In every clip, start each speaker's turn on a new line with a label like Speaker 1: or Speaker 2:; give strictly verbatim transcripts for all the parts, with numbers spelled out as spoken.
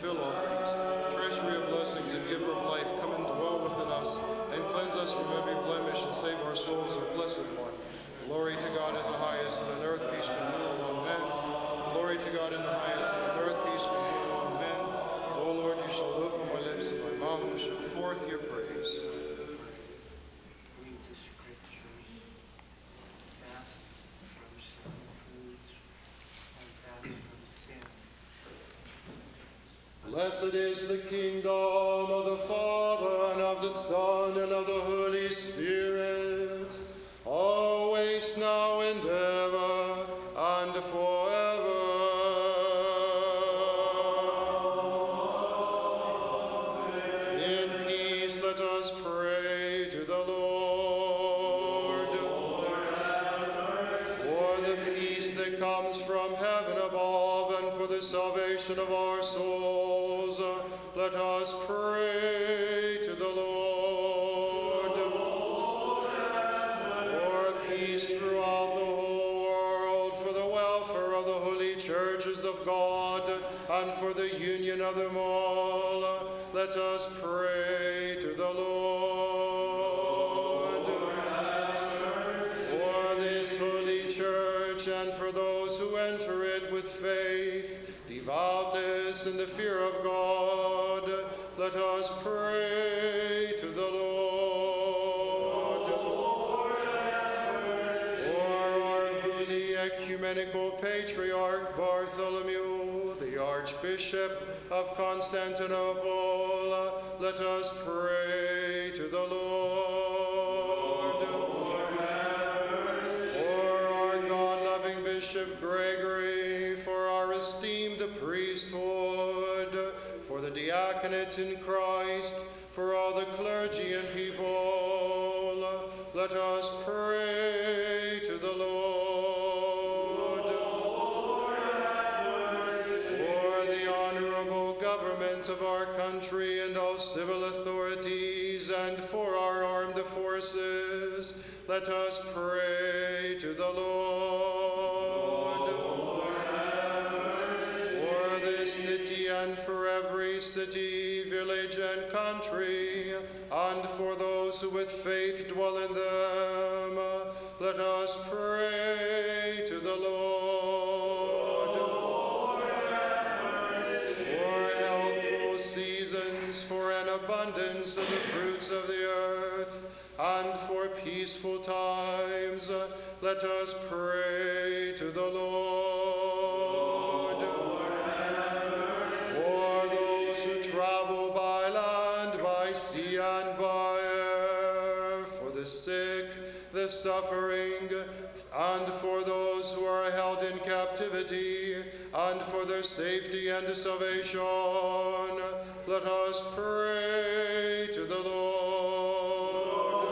Speaker 1: fill all things. Treasury of blessings and giver of life, come and dwell within us, and cleanse us from every blemish, and save our souls, O blessed one. Glory to God in the highest, and on earth peace, goodwill among men. Glory to God in the highest, and on earth peace, goodwill among men. O Lord, you shall open my lips, and my mouth will show forth your praise. Blessed is the kingdom of the Father, and of the Son, and of the Holy Spirit, always, now, and ever, and forever. In peace let us pray to the Lord. For the peace that comes from heaven above, and for the salvation of our souls, let us pray to the Lord. For peace throughout the whole world, for the welfare of the holy churches of God, and for the union of them all, let us pray to the Lord. For this holy church, and for those who enter it with faith, devoutness, and the fear of God, let us pray to the Lord. For our holy ecumenical patriarch Bartholomew, the Archbishop of Constantinople, let us pray to the Lord. For our God-loving Bishop Gregory, for our esteemed priesthood, for the diaconate in Christ, for all the clergy and people, let us pray to the Lord. For the honorable government of our country and all civil authorities, and for our armed forces, let us pray to the Lord. For this city, and for every city, village, and country, and for those who with faith dwell in them, let us pray to the Lord. For healthful seasons, for an abundance of the fruits of the earth, and for peaceful times, let us pray to the Lord. For those who travel by land, by sea, and by air, for the sick, the suffering, and for those who are held in captivity, and for their safety and salvation, let us pray to the Lord.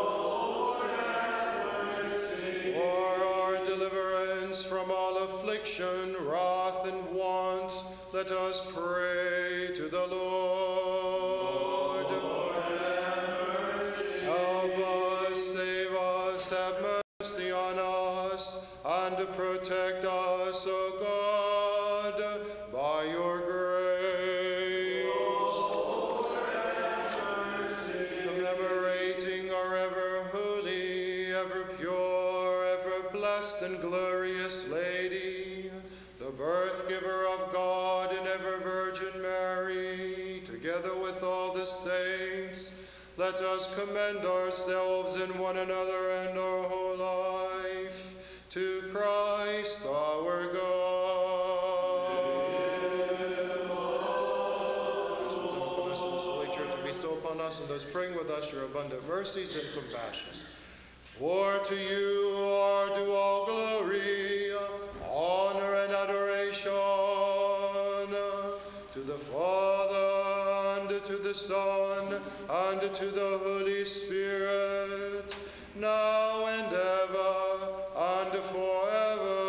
Speaker 1: For our deliverance from all affliction, wrath, and want, let us pray to the Lord. Help us, save us, have mercy on us, and protect us, O God, by your grace. Commemorating our ever holy, ever pure, ever blessed and glorious Lady, the birth giver of God and ever Virgin Mary, together with all the saints, let us commend ourselves and one another and our whole life to Christ our God. As we look upon us in this holy church, and bestow upon us and those praying with us your abundant mercies and compassion. For to you are due all glory, honor, and adoration, to the Father, and to the Son, and to the Holy Spirit, now and ever, and forever.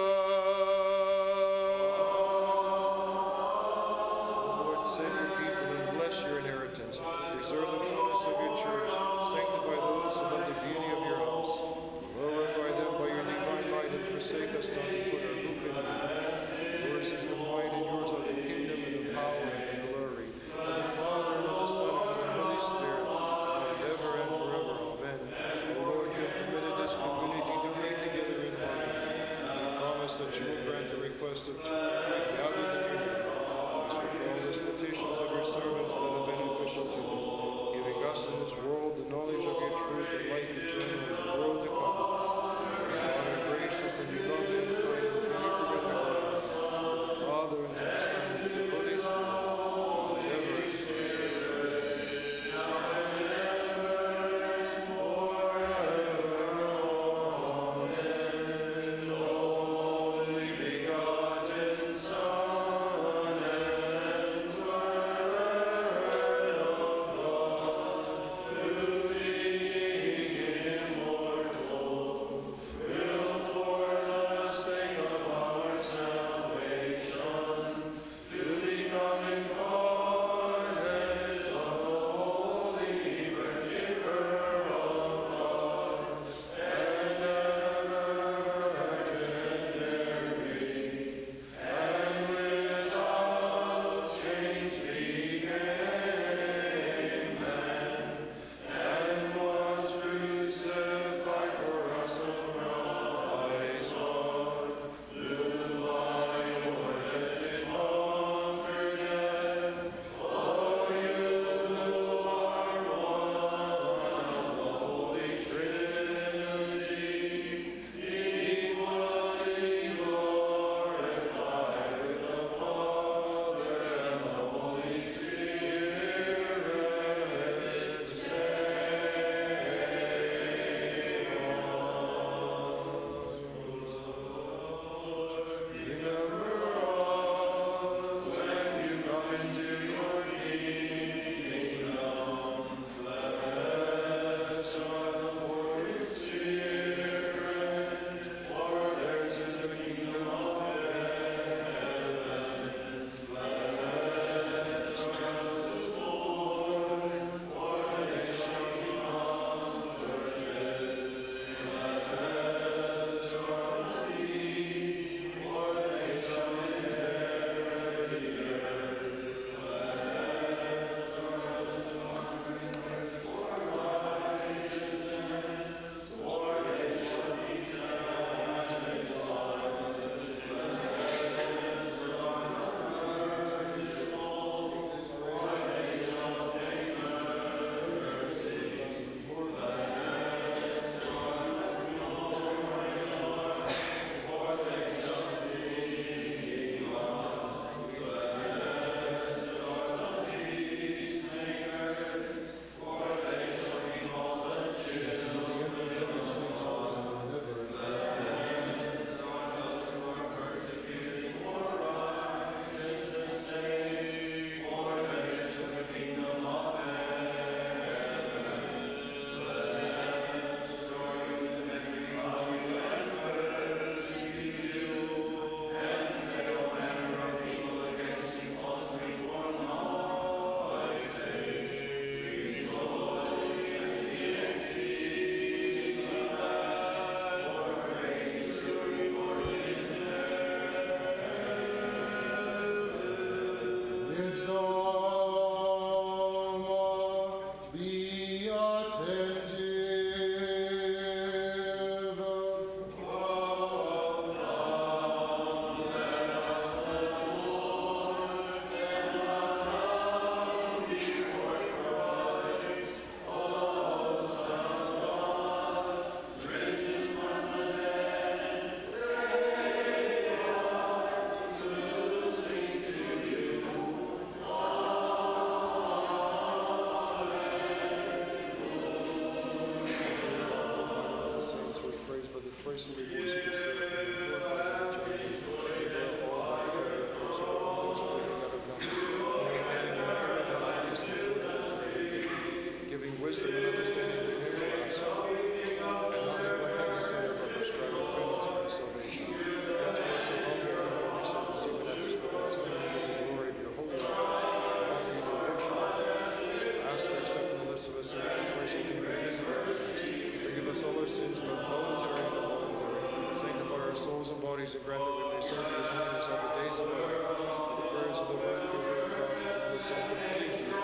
Speaker 1: Lord, save your people and bless your inheritance. Preserve the fullness of your church. Sanctify those who love the beauty of your house. Glorify them by your divine might, and forsake us not, who put our hope in you. Yours is the might, and yours are the kingdom, and the power, and the glory, that you will grant the request of two or three gathered in your name. Ask for all these petitions of your servants that are beneficial to them, giving us in this world the knowledge of your truth and life eternal in the world to come. God are gracious and you love and kind and to you forget the glory. Father, and to the Son, and to the Holy Spirit, now and ever and and grant that we may serve you in holiness all the days of our life. With the prayers of the birth, giver of God, and of the saints who please you.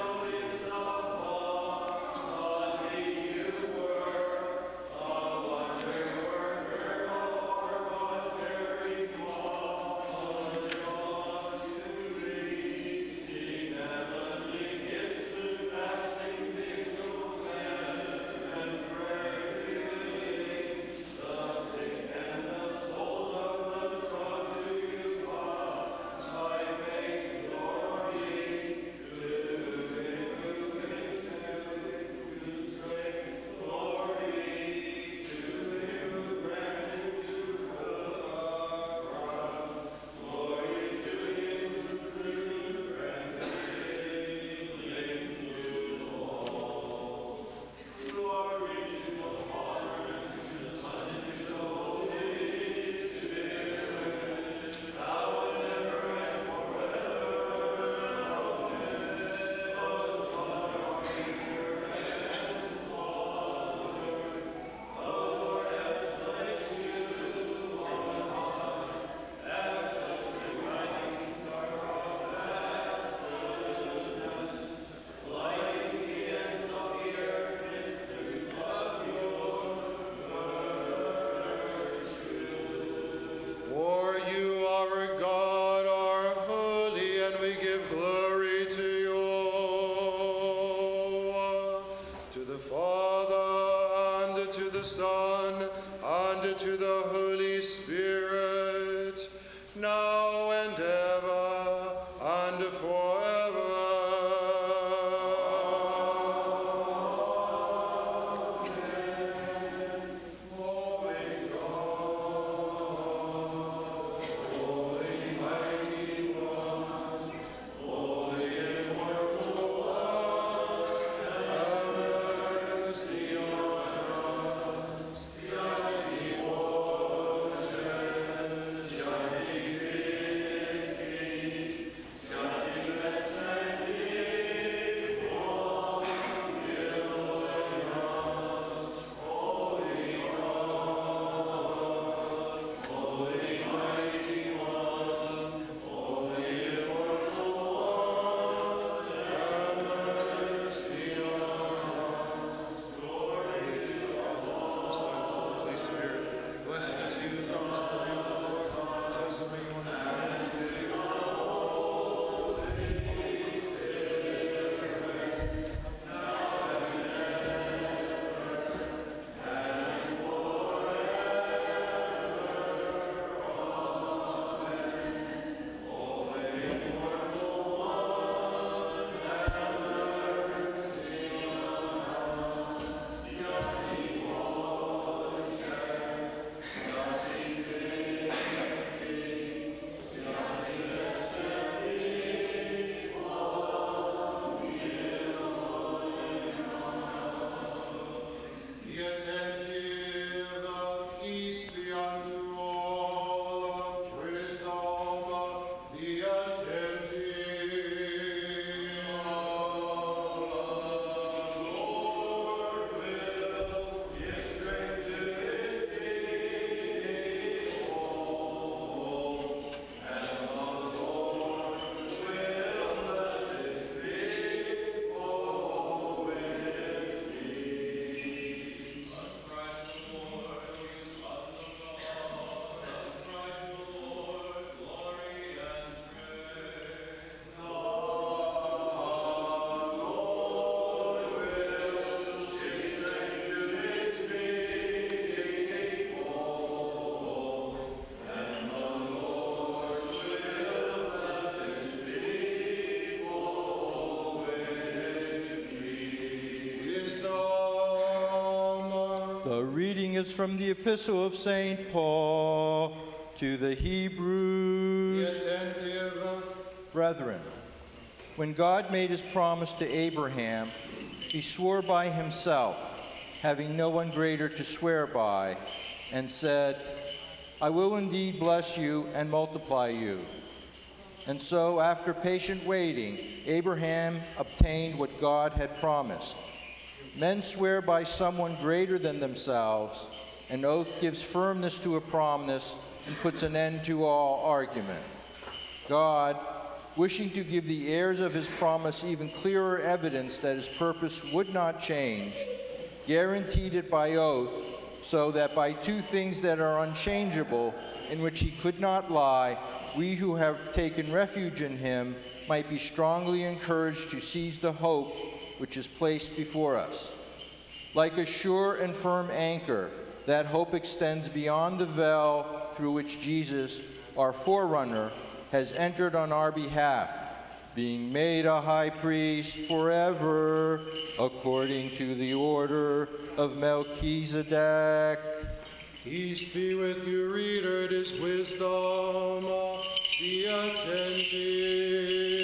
Speaker 2: reading is from the Epistle of Saint Paul to the Hebrews.
Speaker 1: Be attentive.
Speaker 2: Brethren, when God made his promise to Abraham, he swore by himself, having no one greater to swear by, and said, I will indeed bless you and multiply you. And so, after patient waiting, Abraham obtained what God had promised. Men swear by someone greater than themselves. An oath gives firmness to a promise and puts an end to all argument. God, wishing to give the heirs of his promise even clearer evidence that his purpose would not change, guaranteed it by oath, so that by two things that are unchangeable, in which he could not lie, we who have taken refuge in him might be strongly encouraged to seize the hope which is placed before us. Like a sure and firm anchor, that hope extends beyond the veil through which Jesus, our forerunner, has entered on our behalf, being made a high priest forever, according to the order of Melchizedek.
Speaker 1: Peace be with you, reader. It is wisdom. Be attentive.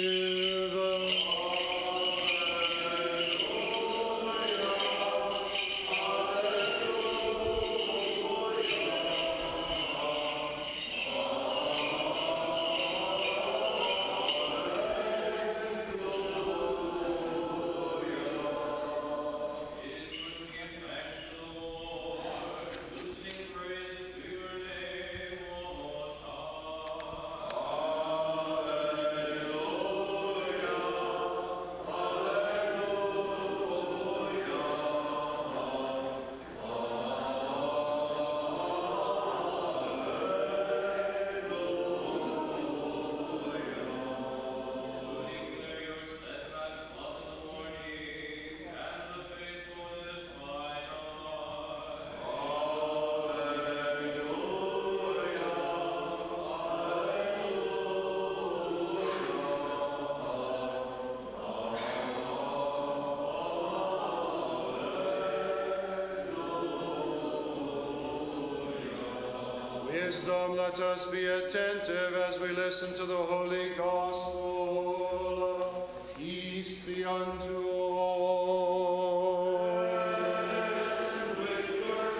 Speaker 1: Wisdom, let us be attentive as we listen to the Holy Gospel. Peace be unto all. And with your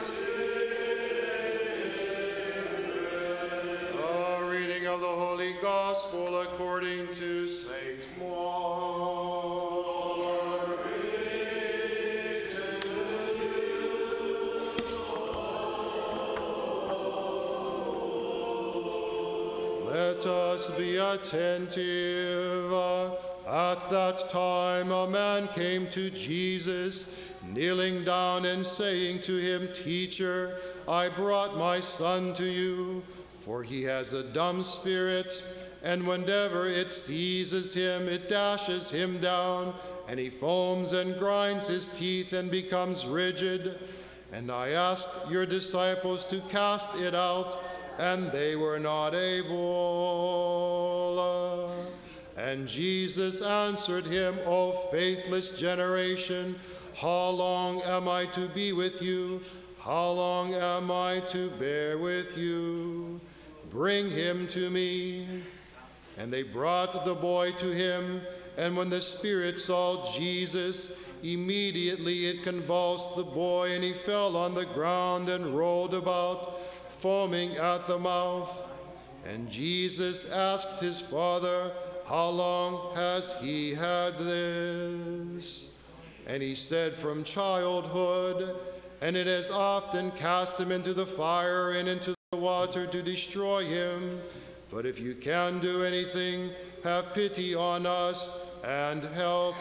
Speaker 1: spirit. A reading of the Holy Gospel according to Saint Mark. Let us be attentive. At that time a man came to Jesus, kneeling down and saying to him, Teacher, I brought my son to you, for he has a dumb spirit, and whenever it seizes him, it dashes him down, and he foams and grinds his teeth and becomes rigid. And I asked your disciples to cast it out, and they were not able. And Jesus answered him, O faithless generation, how long am I to be with you? How long am I to bear with you? Bring him to me. And they brought the boy to him, and when the spirit saw Jesus, immediately it convulsed the boy, and he fell on the ground and rolled about, foaming at the mouth. And Jesus asked his father, How long has he had this? And he said, From childhood, and it has often cast him into the fire and into the water to destroy him. But if you can do anything, have pity on us and help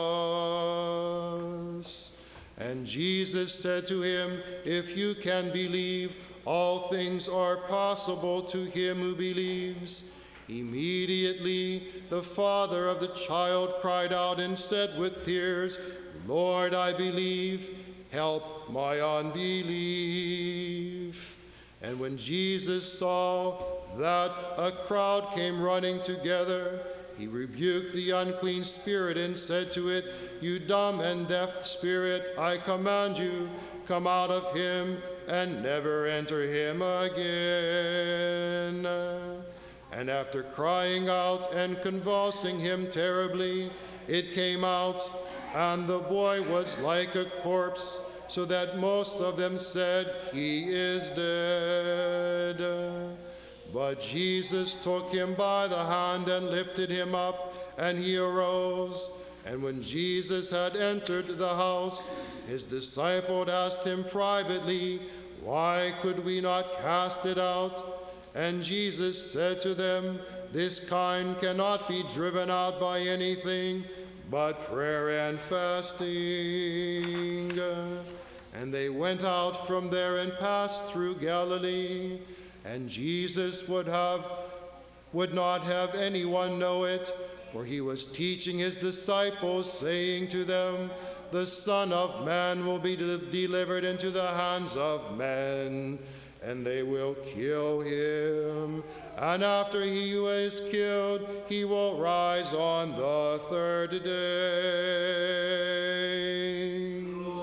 Speaker 1: us. And Jesus said to him, If you can believe, all things are possible to him who believes. Immediately the father of the child cried out and said with tears, Lord, I believe, help my unbelief. And when Jesus saw that a crowd came running together, he rebuked the unclean spirit and said to it, You dumb and deaf spirit, I command you, come out of him and never enter him again. And after crying out and convulsing him terribly, it came out, and the boy was like a corpse, so that most of them said, "He is dead." But Jesus took him by the hand and lifted him up, and he arose. And when Jesus had entered the house, his disciples asked him privately, "Why could we not cast it out?" And Jesus said to them, "This kind cannot be driven out by anything but prayer and fasting." And they went out from there and passed through Galilee. And Jesus would have would not have anyone know it, for he was teaching his disciples, saying to them, "The Son of Man will be de- delivered into the hands of men, and they will kill him. And after he is killed, he will rise on the third day."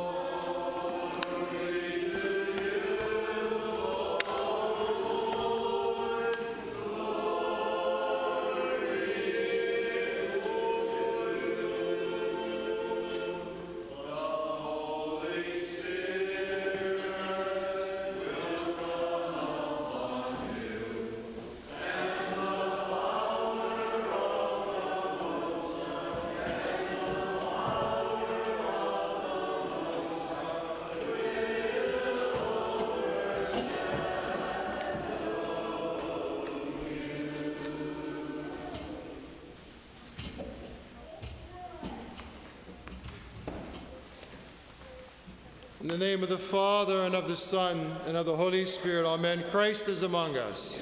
Speaker 1: In the name of the Father, and of the Son, and of the Holy Spirit, amen. Christ is among us.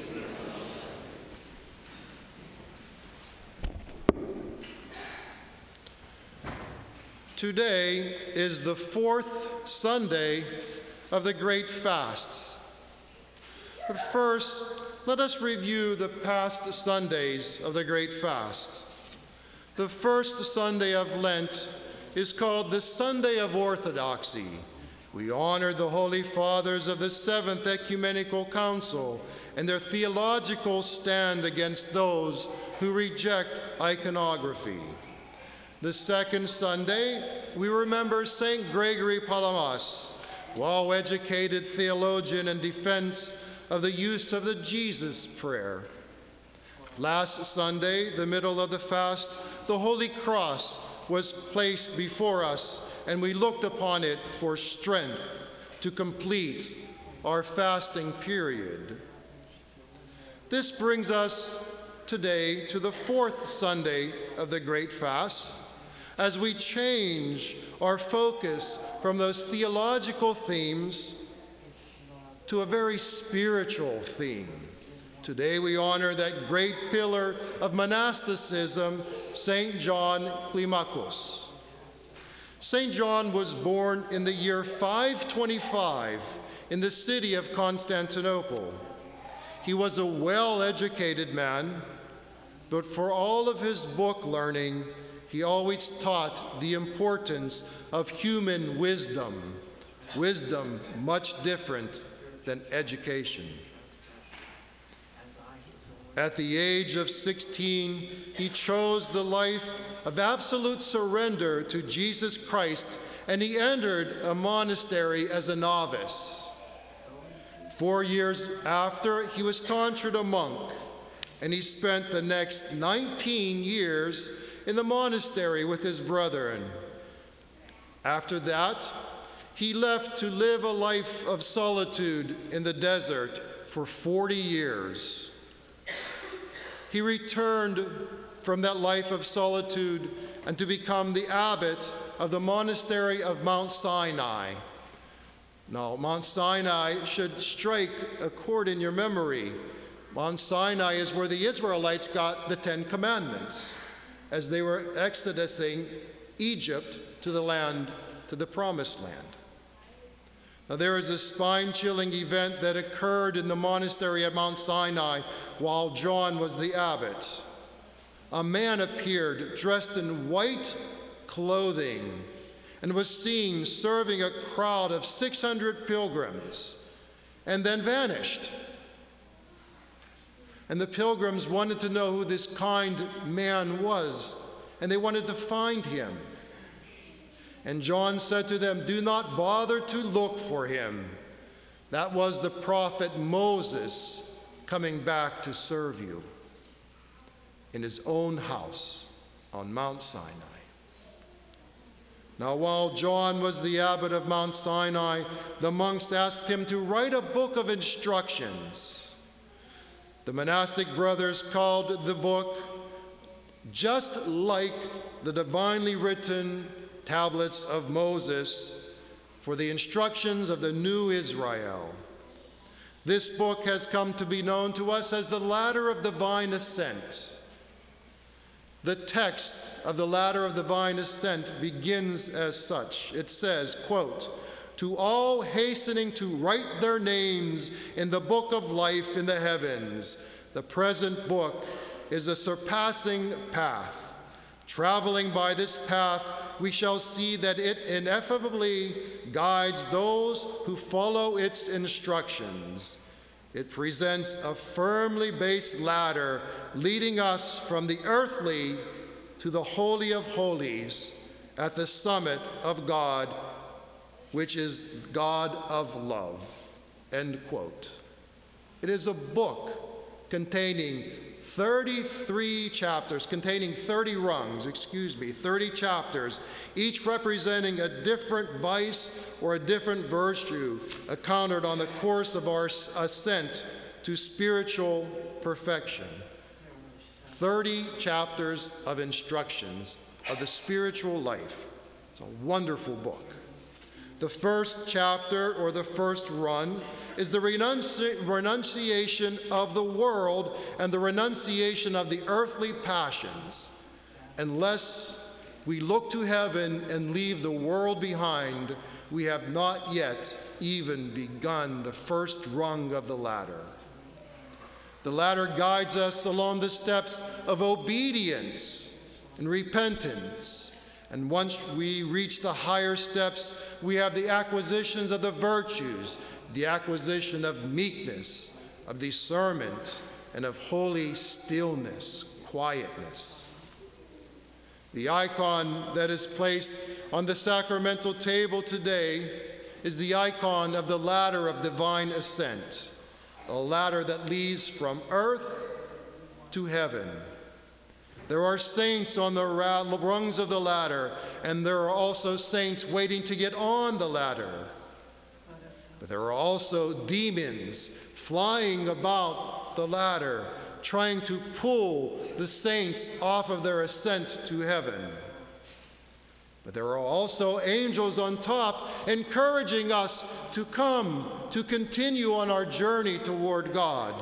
Speaker 1: Today is the fourth Sunday of the Great Fast. But first, let us review the past Sundays of the Great Fast. The first Sunday of Lent is called the Sunday of Orthodoxy. We honor the Holy Fathers of the Seventh Ecumenical Council and their theological stand against those who reject iconography. The second Sunday, we remember Saint Gregory Palamas, well-educated theologian in defense of the use of the Jesus prayer. Last Sunday, the middle of the fast, the Holy Cross was placed before us, and we looked upon it for strength to complete our fasting period. This brings us today to the fourth Sunday of the Great Fast, as we change our focus from those theological themes to a very spiritual theme. Today we honor that great pillar of monasticism, Saint John Climacus. Saint John was born in the year five twenty-five in the city of Constantinople. He was a well-educated man, but for all of his book learning, he always taught the importance of human wisdom, wisdom much different than education. At the age of sixteen, he chose the life of absolute surrender to Jesus Christ, and he entered a monastery as a novice. Four years after, he was tonsured a monk, and he spent the next nineteen years in the monastery with his brethren. After that, he left to live a life of solitude in the desert for forty years. He returned from that life of solitude and to become the abbot of the monastery of Mount Sinai. Now, Mount Sinai should strike a chord in your memory. Mount Sinai is where the Israelites got the Ten Commandments as they were exodusing Egypt to the land, to the Promised Land. Now, there is a spine-chilling event that occurred in the monastery at Mount Sinai while John was the abbot. A man appeared dressed in white clothing, and was seen serving a crowd of six hundred pilgrims, and then vanished. And the pilgrims wanted to know who this kind man was, and they wanted to find him. And John said to them, "Do not bother to look for him. That was the prophet Moses coming back to serve you in his own house on Mount Sinai." Now, while John was the abbot of Mount Sinai, the monks asked him to write a book of instructions. The monastic brothers called the book just like the divinely written tablets of Moses for the instructions of the new Israel. This book has come to be known to us as the Ladder of Divine Ascent. The text of the Ladder of Divine Ascent begins as such. It says, quote, "To all hastening to write their names in the book of life in the heavens, the present book is a surpassing path. Traveling by this path, we shall see that it ineffably guides those who follow its instructions. It presents a firmly based ladder leading us from the earthly to the Holy of Holies at the summit of God, which is God of love." End quote. It is a book containing thirty-three chapters, containing thirty rungs, excuse me, thirty chapters, each representing a different vice or a different virtue encountered on the course of our ascent to spiritual perfection. thirty chapters of instructions of the spiritual life. It's a wonderful book. The first chapter, or the first run, is the renunci- renunciation of the world and the renunciation of the earthly passions. Unless we look to heaven and leave the world behind, we have not yet even begun the first rung of the ladder. The ladder guides us along the steps of obedience and repentance. And once we reach the higher steps, we have the acquisitions of the virtues, the acquisition of meekness, of discernment, and of holy stillness, quietness. The icon that is placed on the sacramental table today is the icon of the ladder of divine ascent, a ladder that leads from earth to heaven. There are saints on the rungs of the ladder, and there are also saints waiting to get on the ladder. But there are also demons flying about the ladder, trying to pull the saints off of their ascent to heaven. But there are also angels on top encouraging us to come, to continue on our journey toward God.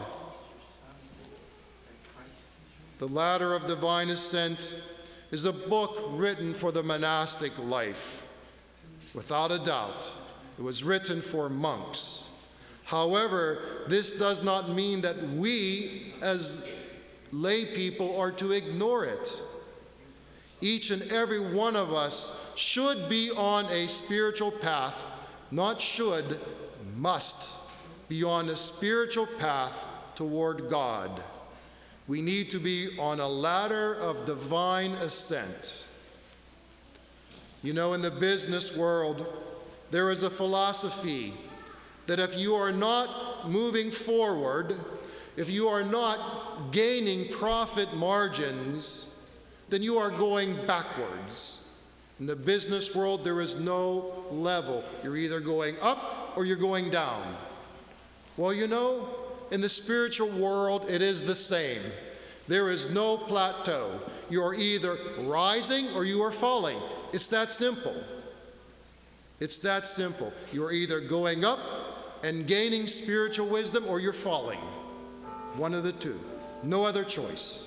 Speaker 1: The Ladder of Divine Ascent is a book written for the monastic life. Without a doubt, it was written for monks. However, this does not mean that we as lay people are to ignore it. Each and every one of us should be on a spiritual path, not should, must be on a spiritual path toward God. We need to be on a ladder of divine ascent. You know, in the business world, there is a philosophy that if you are not moving forward, if you are not gaining profit margins, then you are going backwards. In the business world, there is no level. You're either going up or you're going down. Well, you know, in the spiritual world, it is the same. There is no plateau. You are either rising or you are falling. It's that simple. It's that simple. You're either going up and gaining spiritual wisdom or you're falling. One of the two. No other choice.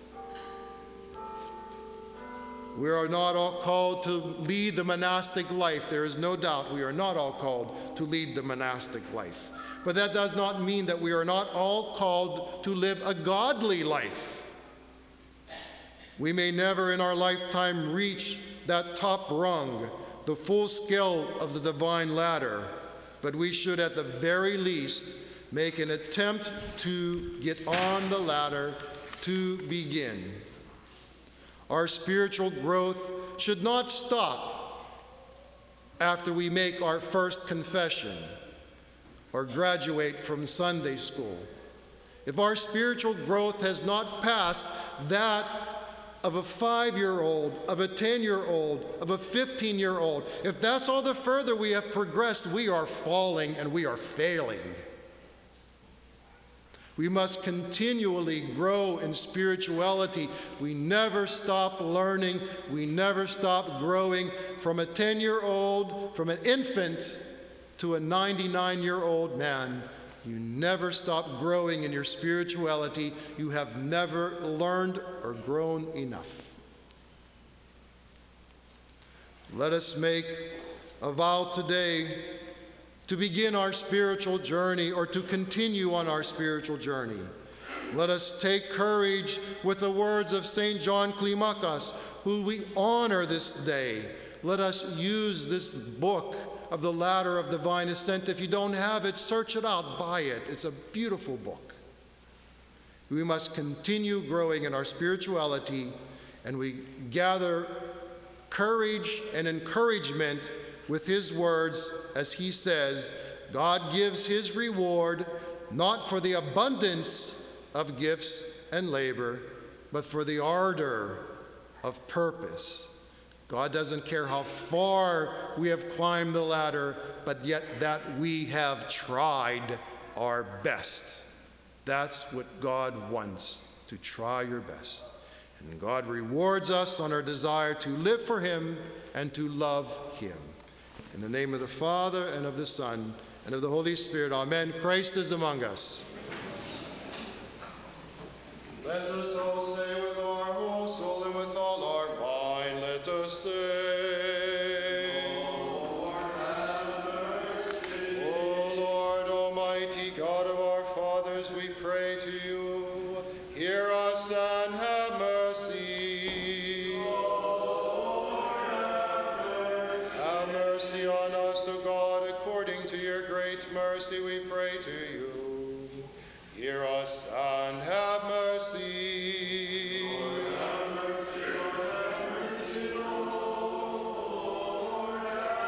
Speaker 1: We are not all called to lead the monastic life. There is no doubt we are not all called to lead the monastic life. But that does not mean that we are not all called to live a godly life. We may never in our lifetime reach that top rung, the full scale of the divine ladder, but we should at the very least make an attempt to get on the ladder to begin. Our spiritual growth should not stop after we make our first confession or graduate from Sunday school. If our spiritual growth has not passed that of a five-year-old, of a ten-year-old, of a fifteen-year-old, if that's all the further we have progressed, we are falling and we are failing. We must continually grow in spirituality. We never stop learning. We never stop growing. From a ten-year-old, from an infant to a ninety-nine-year-old man, you never stop growing in your spirituality. You have never learned or grown enough. Let us make a vow today to begin our spiritual journey or to continue on our spiritual journey. Let us take courage with the words of Saint John Climacus, who we honor this day. Let us use this book of the Ladder of Divine Ascent. If you don't have it, search it out, buy it. It's a beautiful book. We must continue growing in our spirituality, and we gather courage and encouragement with his words, as he says, God gives his reward not for the abundance of gifts and labor, but for the ardor of purpose. God doesn't care how far we have climbed the ladder, but yet that we have tried our best. That's what God wants, to try your best. And God rewards us on our desire to live for him and to love him. In the name of the Father, and of the Son, and of the Holy Spirit, amen. Christ is among us. Let us all say with our whole soul and with all our mind, let us say, Lord, have mercy. O Lord, Almighty God of our fathers, we pray to you. Hear us and have mercy. Lord, have mercy. Have mercy on us, O God, according to your great mercy, we pray to you. Hear us and have mercy. Lord, have mercy. Lord, have mercy. Lord,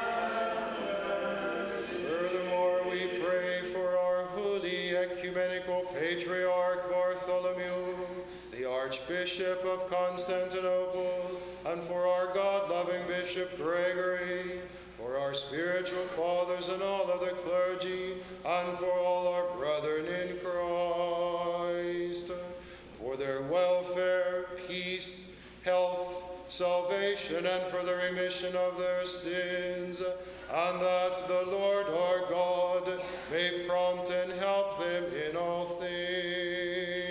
Speaker 1: have mercy. Furthermore, we pray for our holy ecumenical patriarch Bartholomew, the Archbishop of Constantinople, and for our God-loving Bishop Gregory, for our spiritual fathers and all other clergy, and for all our brethren in Christ, for their welfare, peace, health, salvation, and for the remission of their sins, and that the Lord our God may prompt and help them in all things.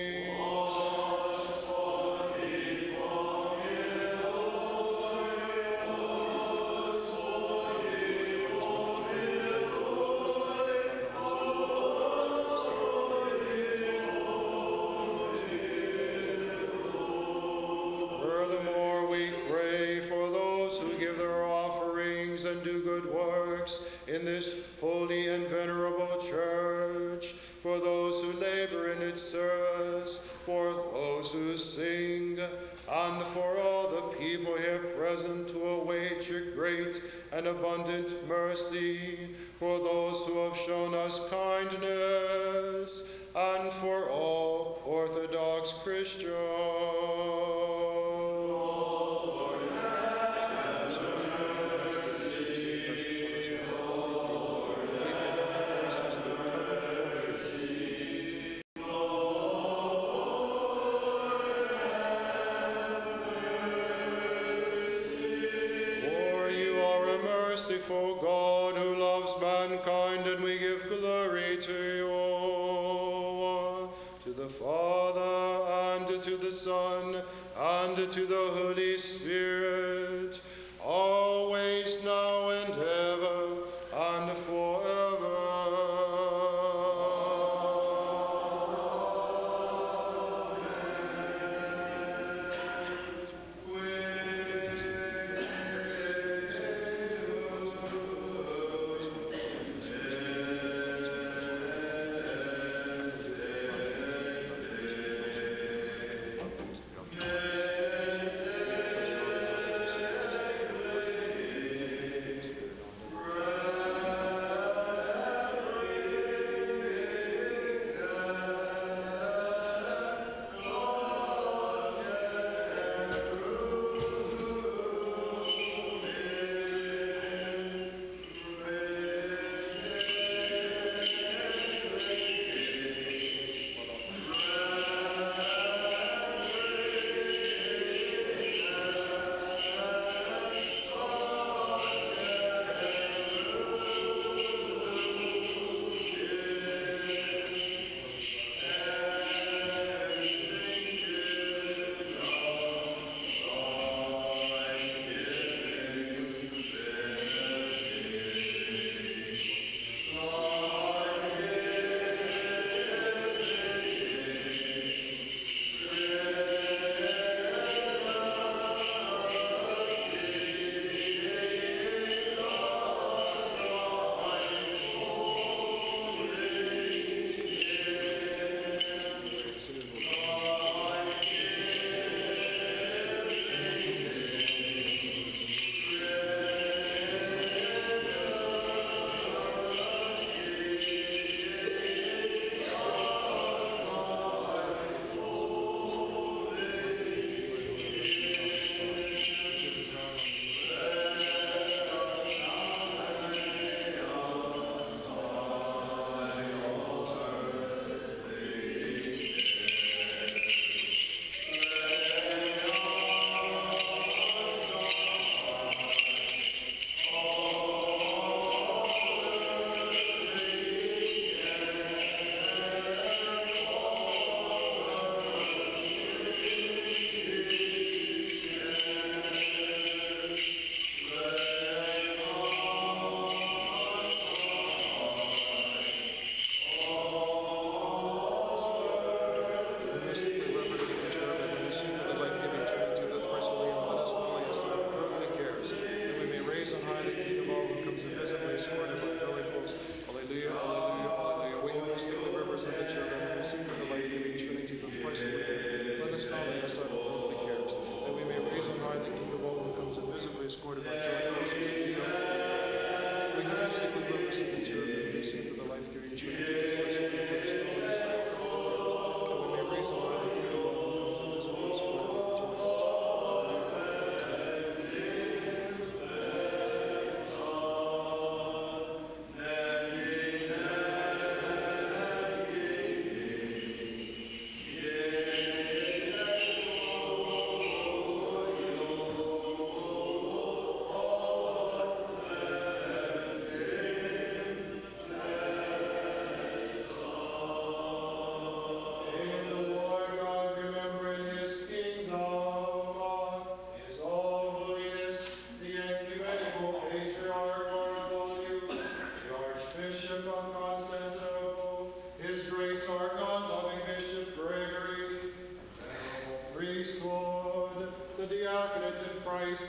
Speaker 1: And do good works in this holy and venerable church, for those who labor in its service, for those who sing, and for all the people here present to await your great and abundant mercy, for those who have shown us kindness, and for all Orthodox Christians. Merciful God who loves mankind, and we give glory to you, to the Father, and to the Son, and to the Holy Spirit, always, now, and ever, and forever.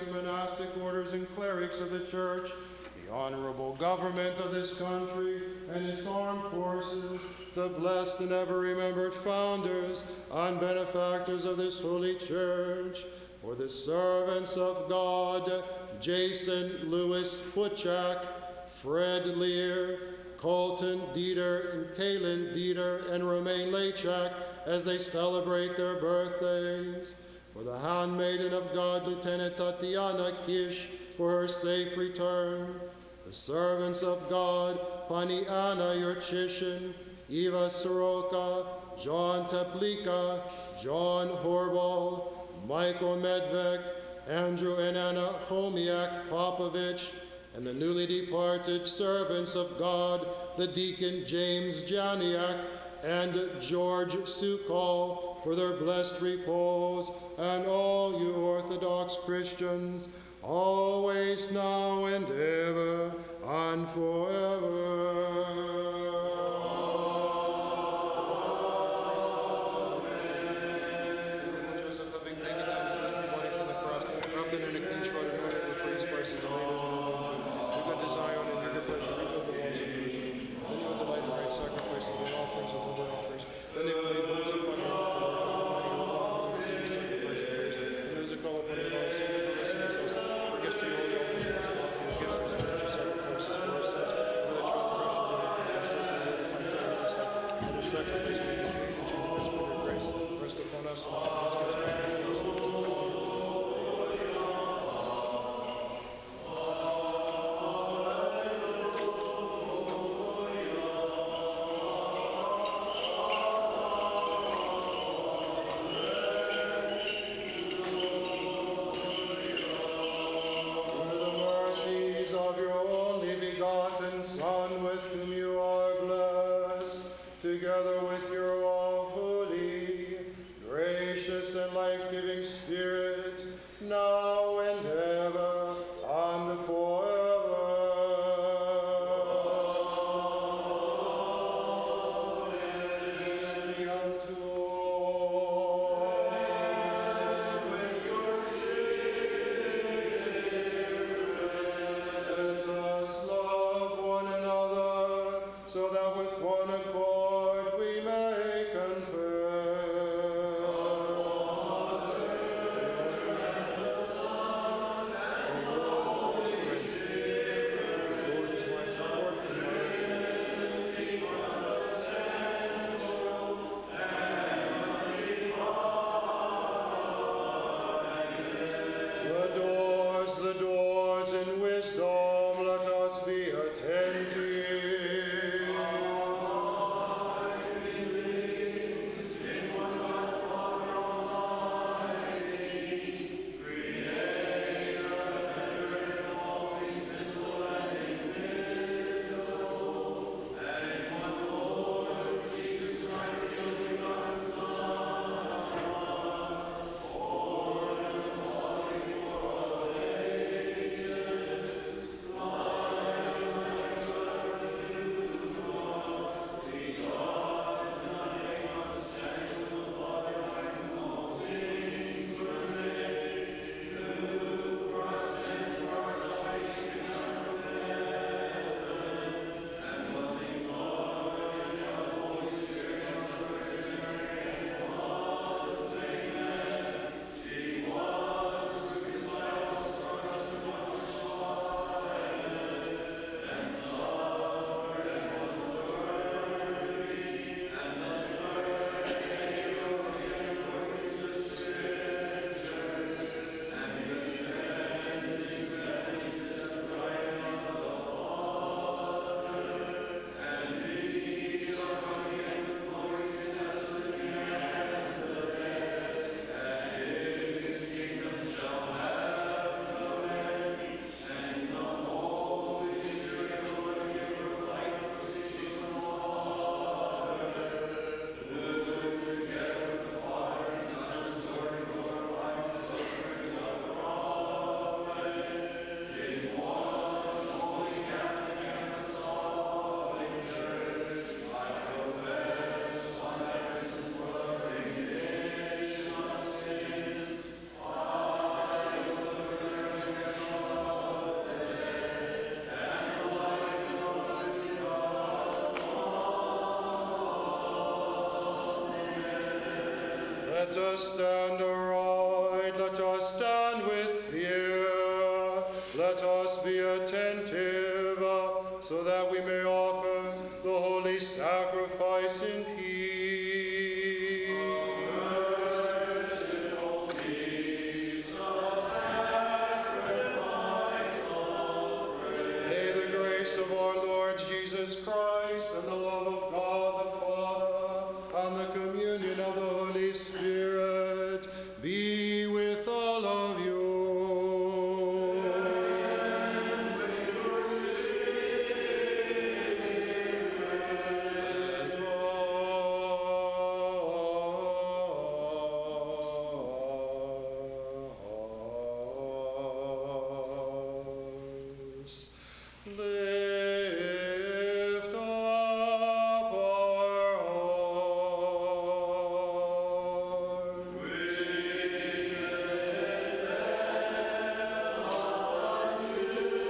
Speaker 1: the monastic orders and clerics of the Church, the honorable government of this country and its armed forces, the blessed and ever-remembered founders and benefactors of this holy Church, for the servants of God, Jason Lewis Futchak, Fred Lear, Colton Dieter, and Kaylin Dieter, and Romain Lachak, as they celebrate their birthdays. For the handmaiden of God, Lieutenant Tatiana Kish, for her safe return. The servants of God, Pani Anna Yurchishin, Eva Soroka, John Teplika, John Horbal, Michael Medved, Andrew and Anna Homiak Popovich, and the newly departed servants of God, the deacon James Janiak and George Sukol, for their blessed repose, and all you Orthodox Christians, always, now, and ever, and forever. Joseph, having taken down his earthly body from the cross, wrapped it in a clean shroud, anointed with fragrant spices, and laid it in a manger. To good desire and in your good pleasure, rebuild the walls of Jerusalem. Then you will delight in great sacrifices and offerings and burnt offerings. Then they will lay books upon your altar, Lord God Almighty, who will receive the sacrifice of praise. And those who call upon your name, sing and bless and exalt. Bring us to your holy altar, and bless and offer your gifts and spiritual sacrifices for our sins, for the transgressions of our people, so for the word of my faith, and the sacrifice may be paid into the mercy of your grace. Rest upon us and upon us, gifts and us. Son, with whom you are blessed, together with your all holy, gracious, and life-giving Spirit, now and ever, and forever. Peace be unto all. With your Let us love one another, so that with one accord we may confess. Let us stand aright, let us stand with fear. Let us be attentive, uh, so that we may offer the holy sacrifice in peace. Merciful peace of sacrifice of praise. May the grace of our Lord Jesus Christ and the love of God the Father and the communion of the Holy Spirit be with all of you. Lift up our hearts. We lift them unto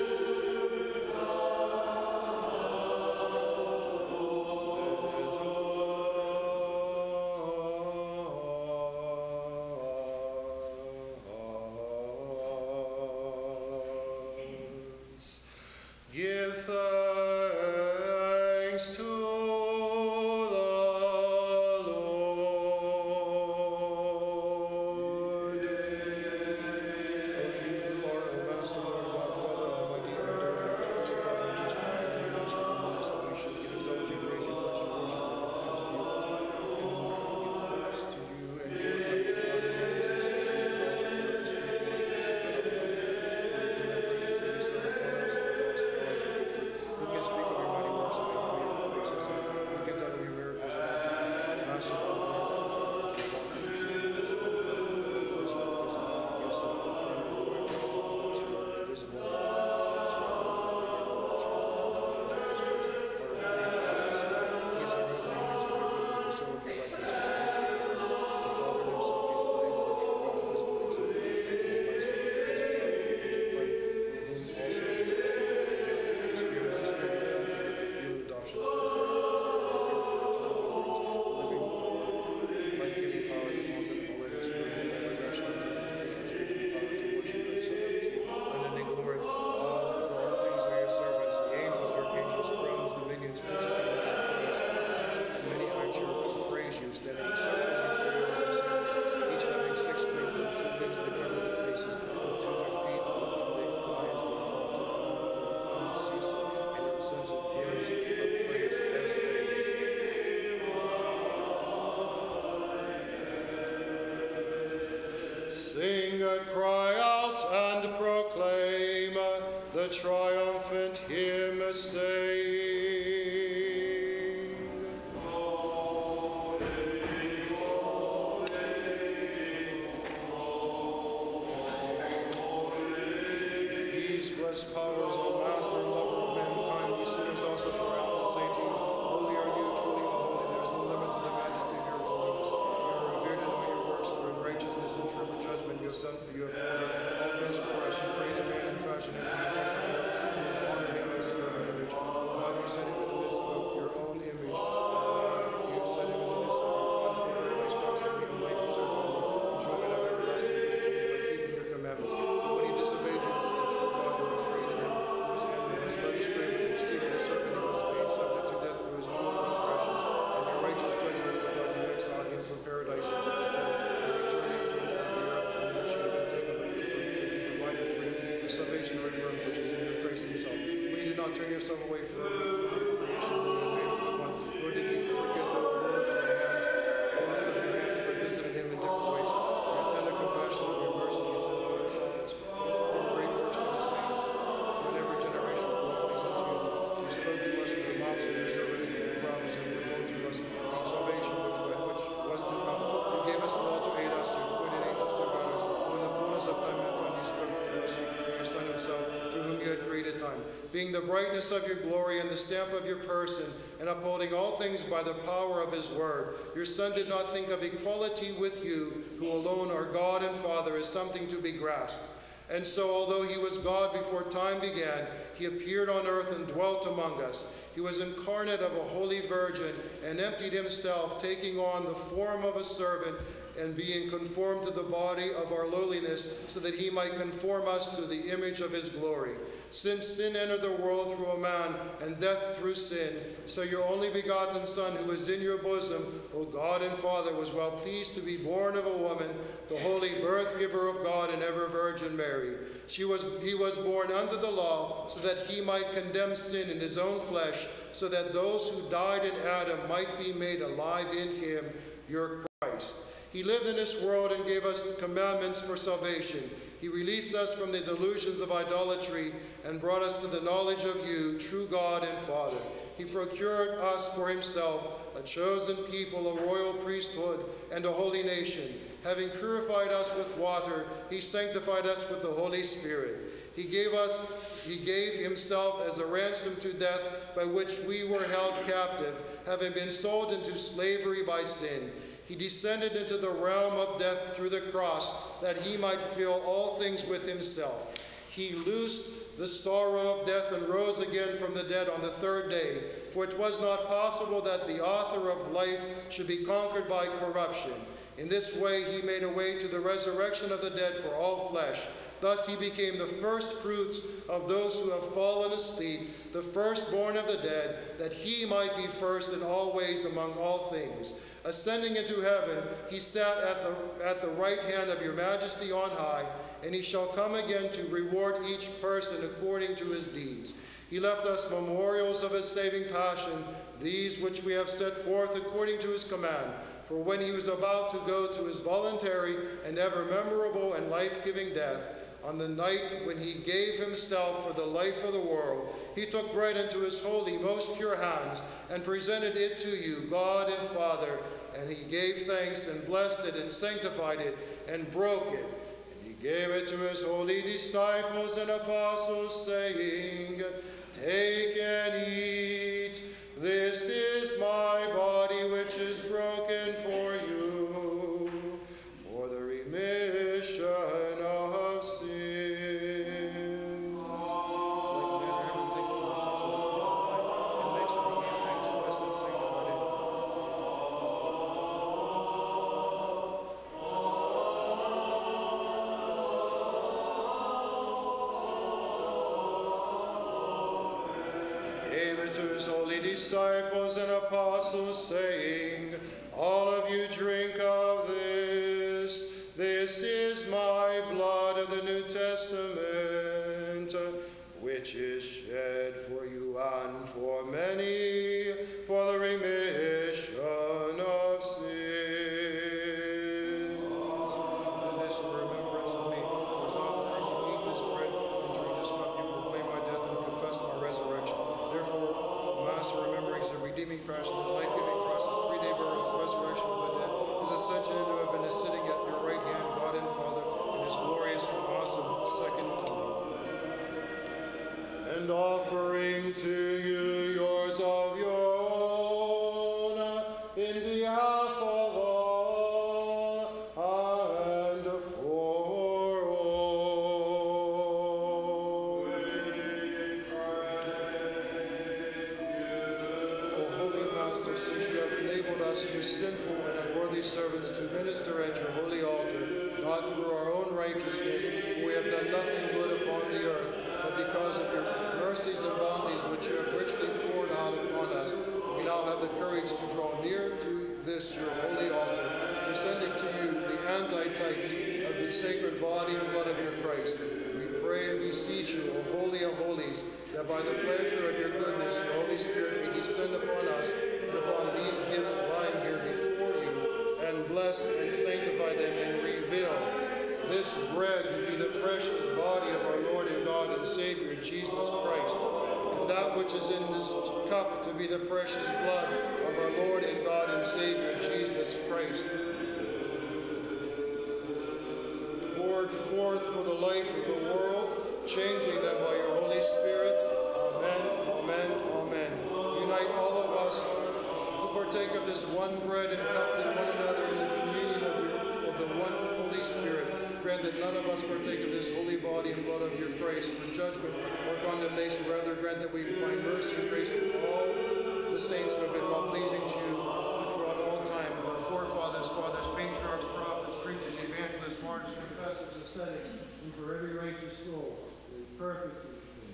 Speaker 1: Give thanks to the Lord. O you who are, O Master, Lord God, Father, Almighty, and enduring, which truly God and just, and very mercy among us, that we should give exalt you, praise you, bless you, worship you, give thanks to you, and give thanks to you, and glorify you, God, in Jesus, and we should offer for the spiritual worship of the bread of life, and the food and gracious to bestow upon us, and thus God should be free. Who can speak of your mighty works and make known your praises? And who can tell of your miracles and your times? Master, all glory, all power, earth and God, and true, because you are God, and God, first and because you, you have set up the throne of your righteousness, all those who are invisible and omnipotent, who are holy, and they all that choose the Lord Jesus Christ, are obedient to God the Son. He is our earthly image and eyewitness, the soul of your likeness, who proclaims you are God. The Father himself, he is the living Lord, true God, visible and true, and the only life, saving because of God, and true light, through whom also the worlds were created. The Spirit is the Spirit of truth, the gift of field adoption, the firstborn of the Father, the inherit eternal good things, the living Word, life-giving power, the fountain of all that is true, and every rational intelligence, wisdom, strength, and power to worship and submit to you, unending glory. All, for all things are your servants, the angels, archangels, thrones, dominions, principalities, and powers, and many archers praise you, standing circling in prayer and singing, each having six wings, with two wings they cover their faces, with two their feet, and with two they fly as they call to God with unceasing and incessant hymns of praise as they sing, cry out, and proclaim the triumphant hymn, saying, Holy, holy, holy. These blessed powers, O Master and lover of mankind, we sinners also cry out and say to you, Holy are you, truly all holy. There is no limit to the majesty of your holiness. You are revered in all your works, for in righteousness and true judgment you have done, you have ordered all things for us. You created man and fashioned him from the dust of the earth, and then honored him as your own image. O God, you set him in the midst of your own image. O God, you set him in the midst of your wonderful paradise, promising him life eternal and the enjoyment of everlasting good things by keeping your commandments. But when he disobeyed you, the true God who had created him, who was, and was led astray with the deceit of the serpent, and was made subject to death through his own transgressions, and your righteous judgment, O God, you exiled him from paradise into this world, and returned him to the form of the earth from which he had been taken, but you provided for him the salvation of everyone which is in your Christ himself. For you did not turn yourself away from your creation when you had made it one, nor did you forget the work of your hands, work of your hands, but visited him in different ways. For your tender compassion and your mercy you sent forth the prophets, who perform great works for the saints, who in every generation do all things unto you. You spoke to us with the mouths of your servants and the prophets, and foretold to us the salvation which, which was to come. You gave us the law to aid us, you appointed angels to guide us. When the fullness of time had come, you spoke through us, through your Son himself, through whom you had created time. Being the brightness of your glory and the stamp of your person, and upholding all things by the power of his word, your Son did not think of equality with you, who alone are God and Father, as something to be grasped. And so, although he was God before time began, he appeared on earth and dwelt among us. He was incarnate of a holy virgin and emptied himself, taking on the form of a servant and being conformed to the body of our lowliness, so that he might conform us to the image of his glory. Since sin entered the world through a man, and death through sin, so your only begotten Son, who is in your bosom, O God and Father, was well pleased to be born of a woman, the holy birth giver of God and ever Virgin Mary. She was, he was born under the law, so that he might condemn sin in his own flesh, so that those who died in Adam might be made alive in him, your Christ. He lived in this world and gave us commandments for salvation. He released us from the delusions of idolatry and brought us to the knowledge of you, true God and Father. He procured us for himself a chosen people, a royal priesthood, and a holy nation. Having purified us with water, he sanctified us with the Holy Spirit. He gave us, he gave himself as a ransom to death, by which we were held captive, having been sold into slavery by sin. He descended into the realm of death through the cross, that he might fill all things with himself. He loosed the sorrow of death and rose again from the dead on the third day. For it was not possible that the author of life should be conquered by corruption. In this way he made a way to the resurrection of the dead for all flesh. Thus he became the first fruits of those who have fallen asleep, the firstborn of the dead, that he might be first in all ways among all things. Ascending into heaven, he sat at the, at the right hand of your majesty on high, and he shall come again to reward each person according to his deeds. He left us memorials of his saving passion, these which we have set forth according to his command. For when he was about to go to his voluntary and ever memorable and life-giving death, on the night when he gave himself for the life of the world, he took bread into his holy, most pure hands and presented it to you, God and Father. And he gave thanks and blessed it and sanctified it and broke it. And he gave it to his holy disciples and apostles, saying, Take and eat. This is my body, which is broken for you, for the remission of sin. Disciples and apostles, saying, All of you drink of this. This is my blood of the New Testament, which is shed for you and for many for the remission of sins. Do this in remembrance of me. For as often as you eat this bread and drink this cup, you proclaim my death and confess my resurrection. Therefore, Mass remembering the redeeming passion, his life-giving cross, his three-day burial, his resurrection from the dead, his ascension into heaven, his sitting at your right hand, God and Father, and his glorious and awesome second coming. And offering to you yours of your own, in behalf of all and for all. Since you have enabled us, you sinful and unworthy servants, to minister at your holy altar, not through our own righteousness, for we have done nothing good upon the earth, but because of your mercies and bounties which you have richly poured out upon us, we now have the courage to draw near to this your holy altar, presenting to you the antitypes of the sacred body and blood of your Christ. We pray and beseech you, O Holy of Holies, that by the pleasure of your goodness, your Holy Spirit may descend upon us and upon these gifts lying here before you, and bless and sanctify them, and reveal this bread to be the precious body of our Lord and God and Savior Jesus Christ, and that which is in this cup to be the precious blood of our Lord and God and Savior Jesus Christ, poured forth for the life of the world, changing them by your Holy Spirit. Amen, amen, amen. Unite all of us who partake of this one bread and cup to one another in the communion of, your, of the one Holy Spirit, grant that none of us partake of this holy body and blood of your Christ for judgment or condemnation. Rather, grant that we find mercy and grace for all the saints who have been well pleasing to you throughout all time. Our forefathers, fathers, patriarchs, prophets, preachers, evangelists, martyrs, confessors, ascetics, and for every righteous soul, live perfectly.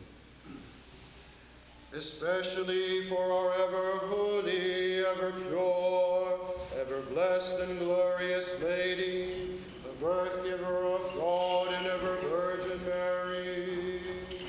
Speaker 1: Especially for our ever holy, ever pure, ever blessed and glorious Lady, the birth giver of God and ever Virgin Mary.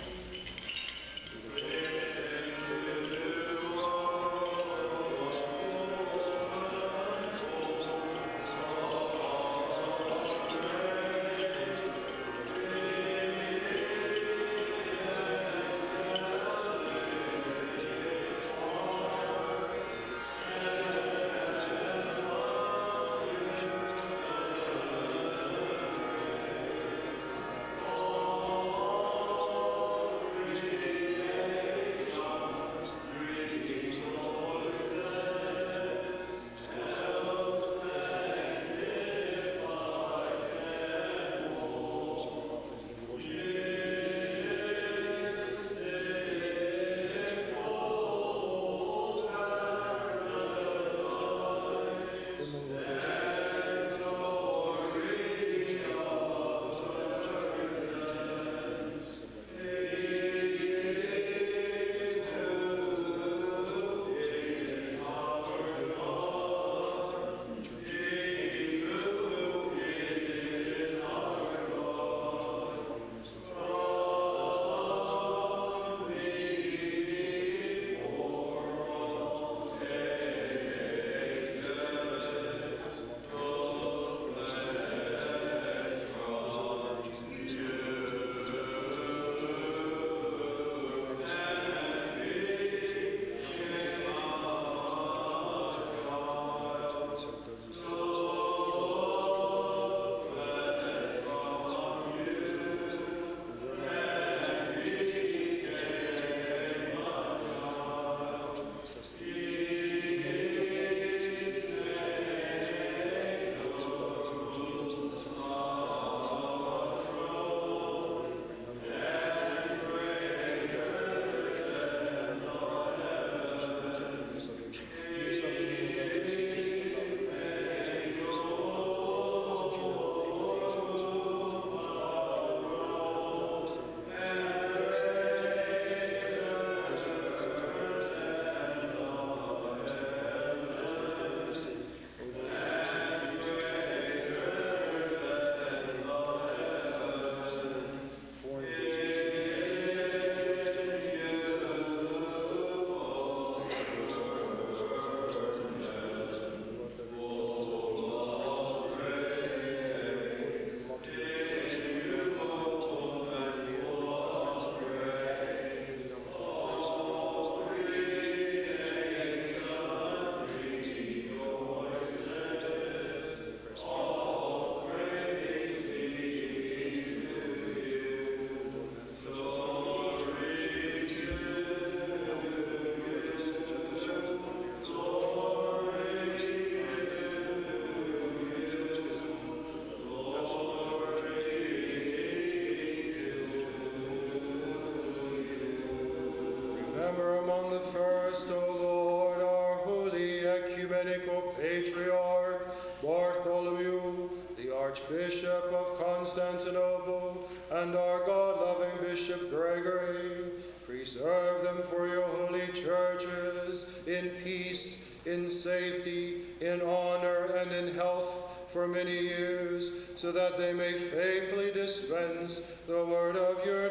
Speaker 1: Remember among the first, O Lord, our holy ecumenical patriarch, Bartholomew, the Archbishop of Constantinople, and our God-loving Bishop Gregory. Preserve them for your holy churches, in peace, in safety, in honor, and in health for many years, so that they may faithfully dispense the word of your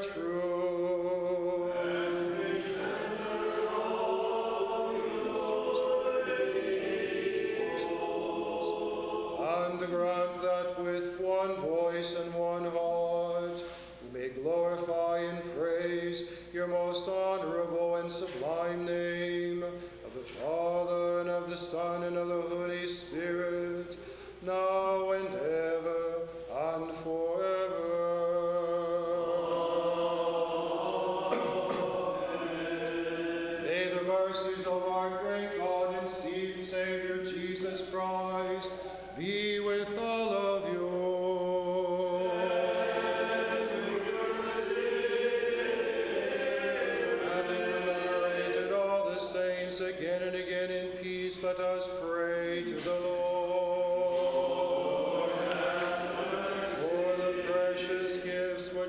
Speaker 1: truth. And grant that with one voice and one heart we may glorify and praise your most honorable and sublime name, of the Father, and of the Son, and of the Holy Spirit, now and ever, and forever. May the mercies of our great God and Savior Jesus Christ be with all of you.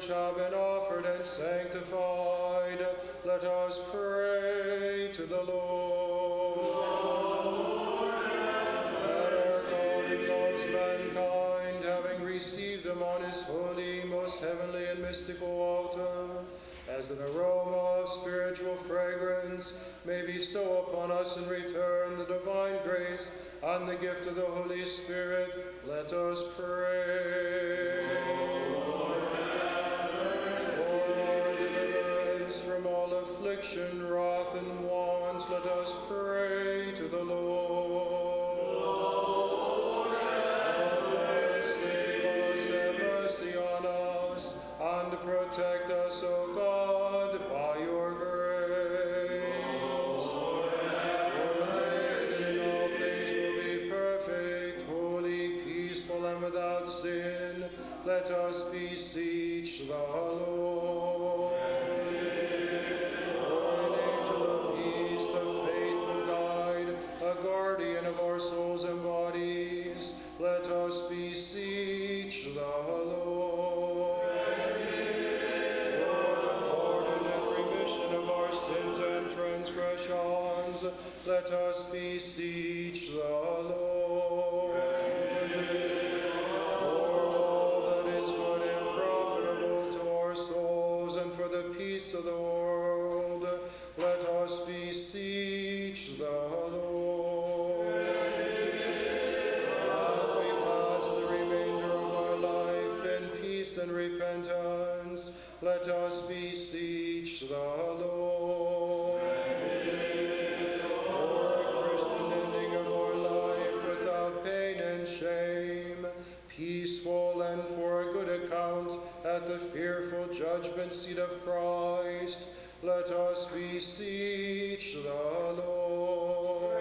Speaker 1: have been offered and sanctified, let us pray to the Lord. That our God who loves mankind, having received them on his holy, most heavenly and mystical altar, as an aroma of spiritual fragrance, may bestow upon us in return the divine grace and the gift of the Holy Spirit, let us pray. Lord, for our deliverance from all affliction, wrath, and want, let us pray to the Lord. Lord, help us, save us, have mercy on us, and protect us, O God, by your grace. Lord, that in all things will be perfect, holy, peaceful, and without sin, let us beseech the Lord. O an angel of peace, the faithful guide, a guardian of our souls and bodies, let us beseech the Lord. For the pardon and remission of our sins and transgressions, let us beseech the Lord. For all that is good and profitable to our souls, and for the peace of the world, let us beseech the Lord. That we pass the remainder of our life in peace and repentance, let us beseech the Lord. For a Christian ending of our life without pain and shame, peaceful, and for a good account at the fearful judgment seat of Christ, let us beseech the Lord.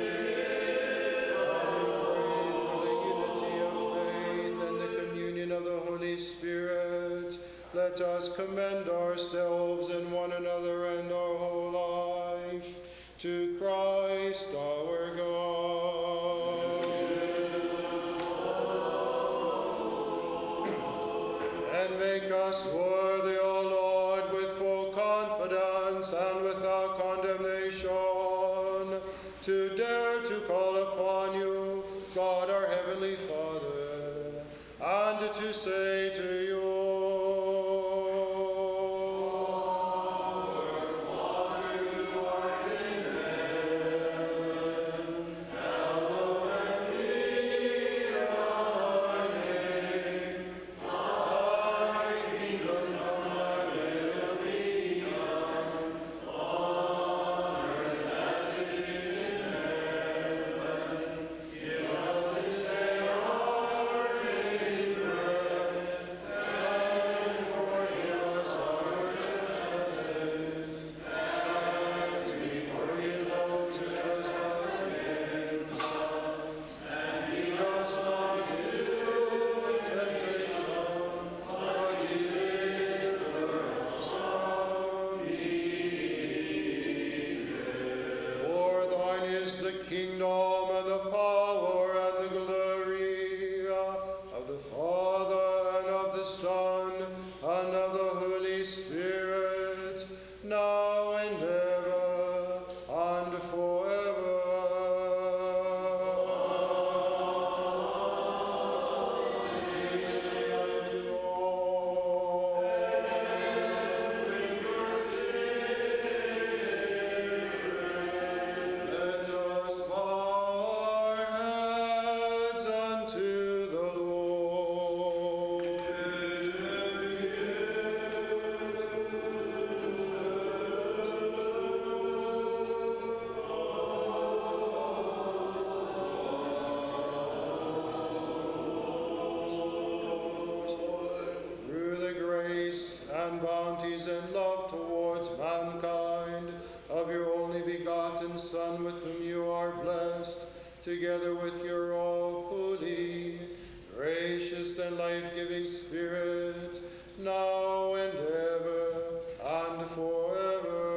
Speaker 1: Having prayed for the unity of faith and the communion of the Holy Spirit, let us commend ourselves and one another and our whole life to Christ our God. And make us worthy, O Lord, with full confidence and without condemnation, to dare to call upon you, God our Heavenly Father, and to say to you, kingdom and the power and the glory of the Father and of the Son and of the Holy Spirit, now and ever and forever. Peace be unto all. Let us bow our heads unto the Lord. Through the grace and bounties and love towards mankind of your only begotten Son, with whom you are blessed, together with your all holy, gracious, and life-giving Spirit, now and ever and forever.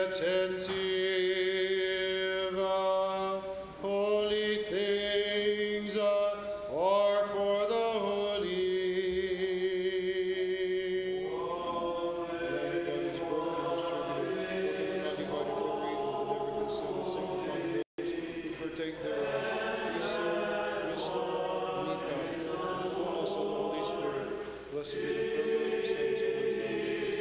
Speaker 1: attentive. Uh, holy things uh, are for the holy. Take thereof, Isu, Christo, Nika, in the fullness of the Holy Spirit. Blessed be the fervor of the saints, always now and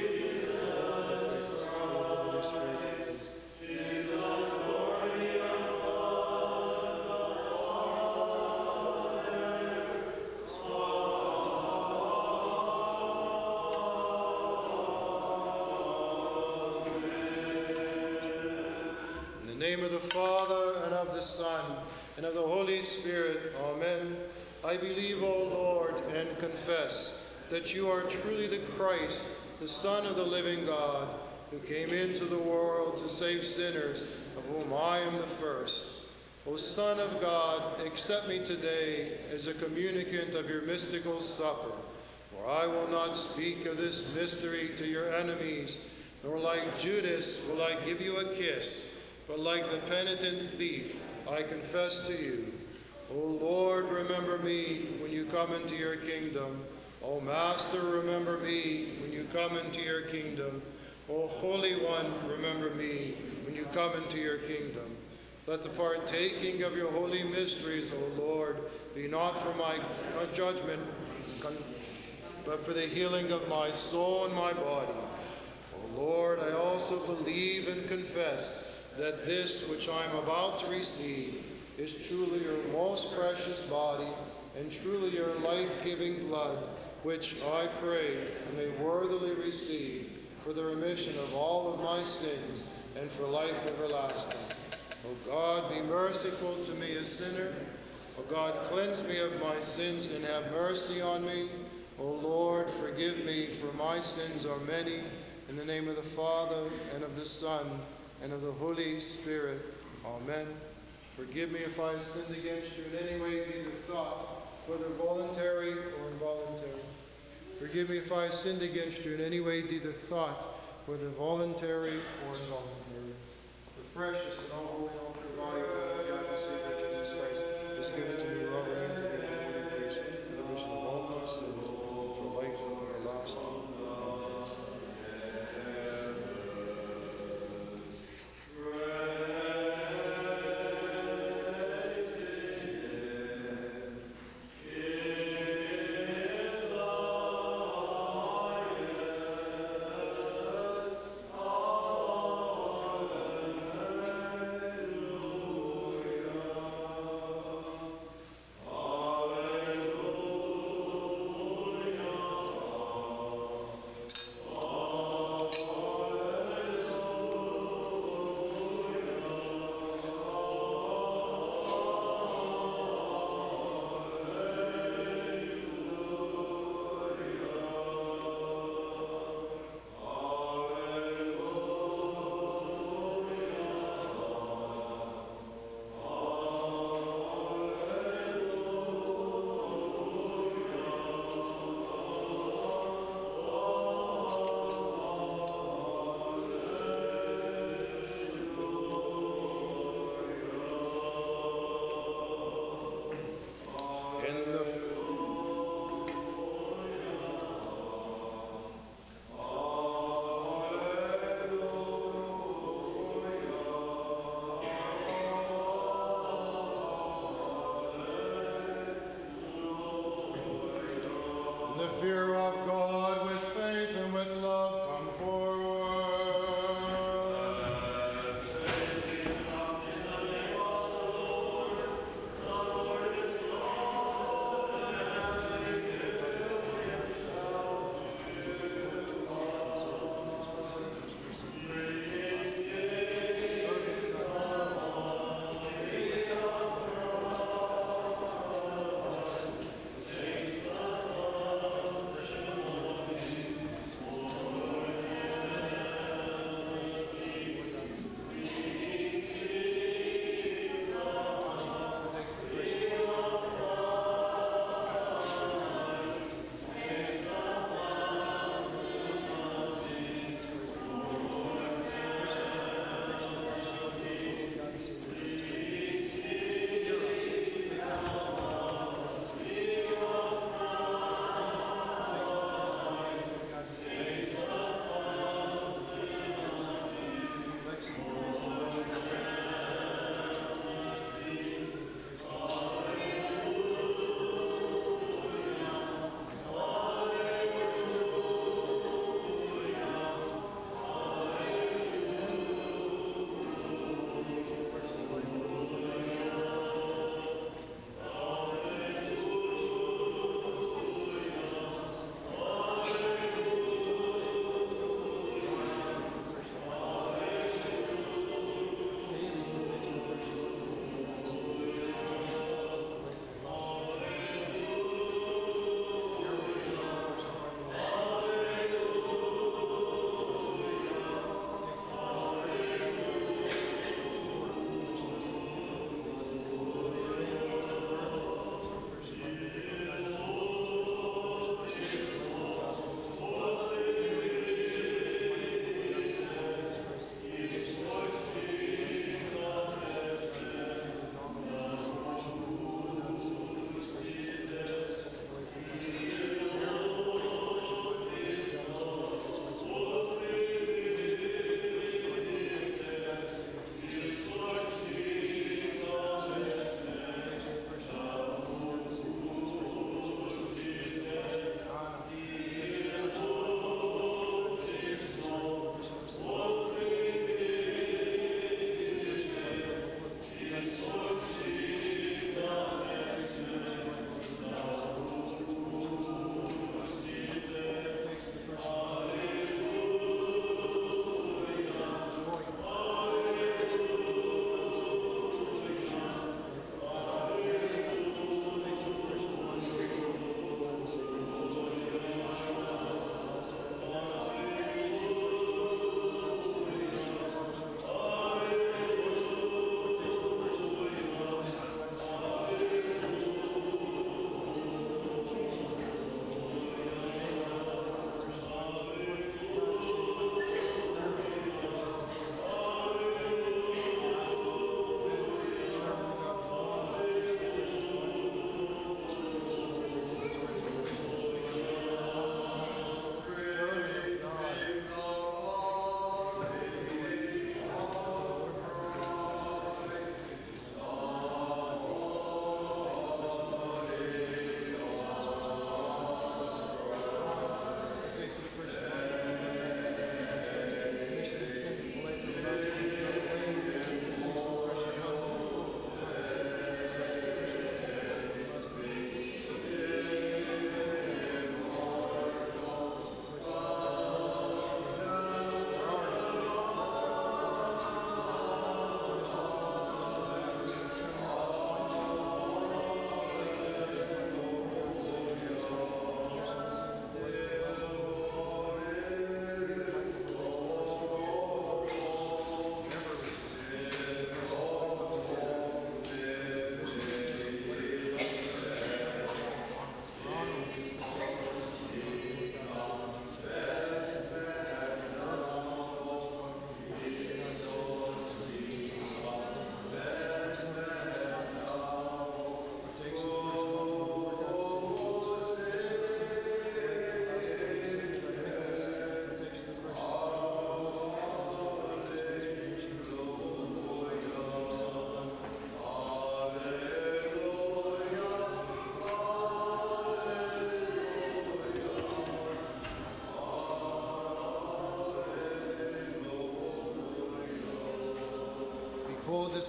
Speaker 1: in the name of the Father, and of the Son, and of the Holy Spirit. Amen. I believe, O Lord, and confess that you are truly the Christ, the Son of the living God, who came into the world to save sinners, of whom I am the first. O Son of God, accept me today as a communicant of your mystical supper, for I will not speak of this mystery to your enemies, nor like Judas will I give you a kiss, but like the penitent thief, I confess to you. O Lord, remember me when you come into your kingdom. O Master, remember me when you come into your kingdom. O Holy One, remember me when you come into your kingdom. Let the partaking of your holy mysteries, O Lord, be not for my judgment, but for the healing of my soul and my body. O Lord, I also believe and confess that this which I am about to receive is truly your most precious body and truly your life-giving blood, which I pray I may worthily receive for the remission of all of my sins and for life everlasting. O God, be merciful to me, a sinner. O God, cleanse me of my sins and have mercy on me. O Lord, forgive me, for my sins are many. In the name of the Father, and of the Son, and of the Holy Spirit. Amen. Forgive me if I sinned against you in any way, either thought, whether voluntary or involuntary. Forgive me if I sinned against you in any way, either thought, whether voluntary or involuntary. The precious and all holy and all pure body of our Lord God and Savior Jesus Christ is given to me, Robert Anthony, of the Holy Priest, for the remission of all my sins and for life everlasting.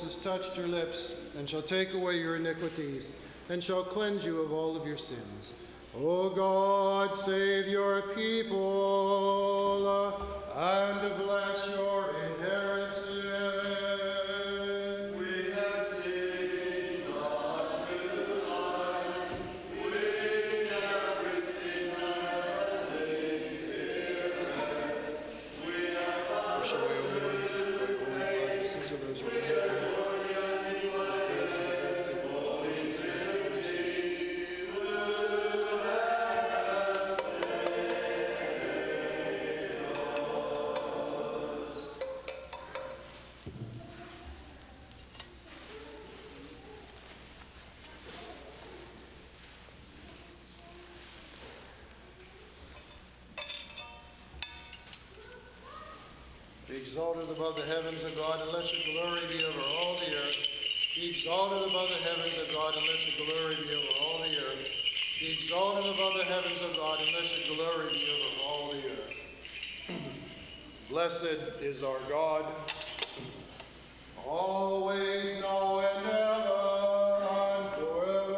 Speaker 3: has touched your lips, and shall take away your iniquities, and shall cleanse you of all of your sins. O God, save your people, and bless your inheritance.
Speaker 4: We have seen unto life, we have received heavenly Spirit, we have
Speaker 3: Wash away, O Lord, by your holy blood, the sins of those who believe in you. Be exalted above the heavens, O God, and let your glory be over all the earth. Be exalted above the heavens, O God, and let your glory be over all the earth. Be exalted above the heavens, O God, and let your glory be over all the earth. Blessed is our God, always, now, and ever, and forever.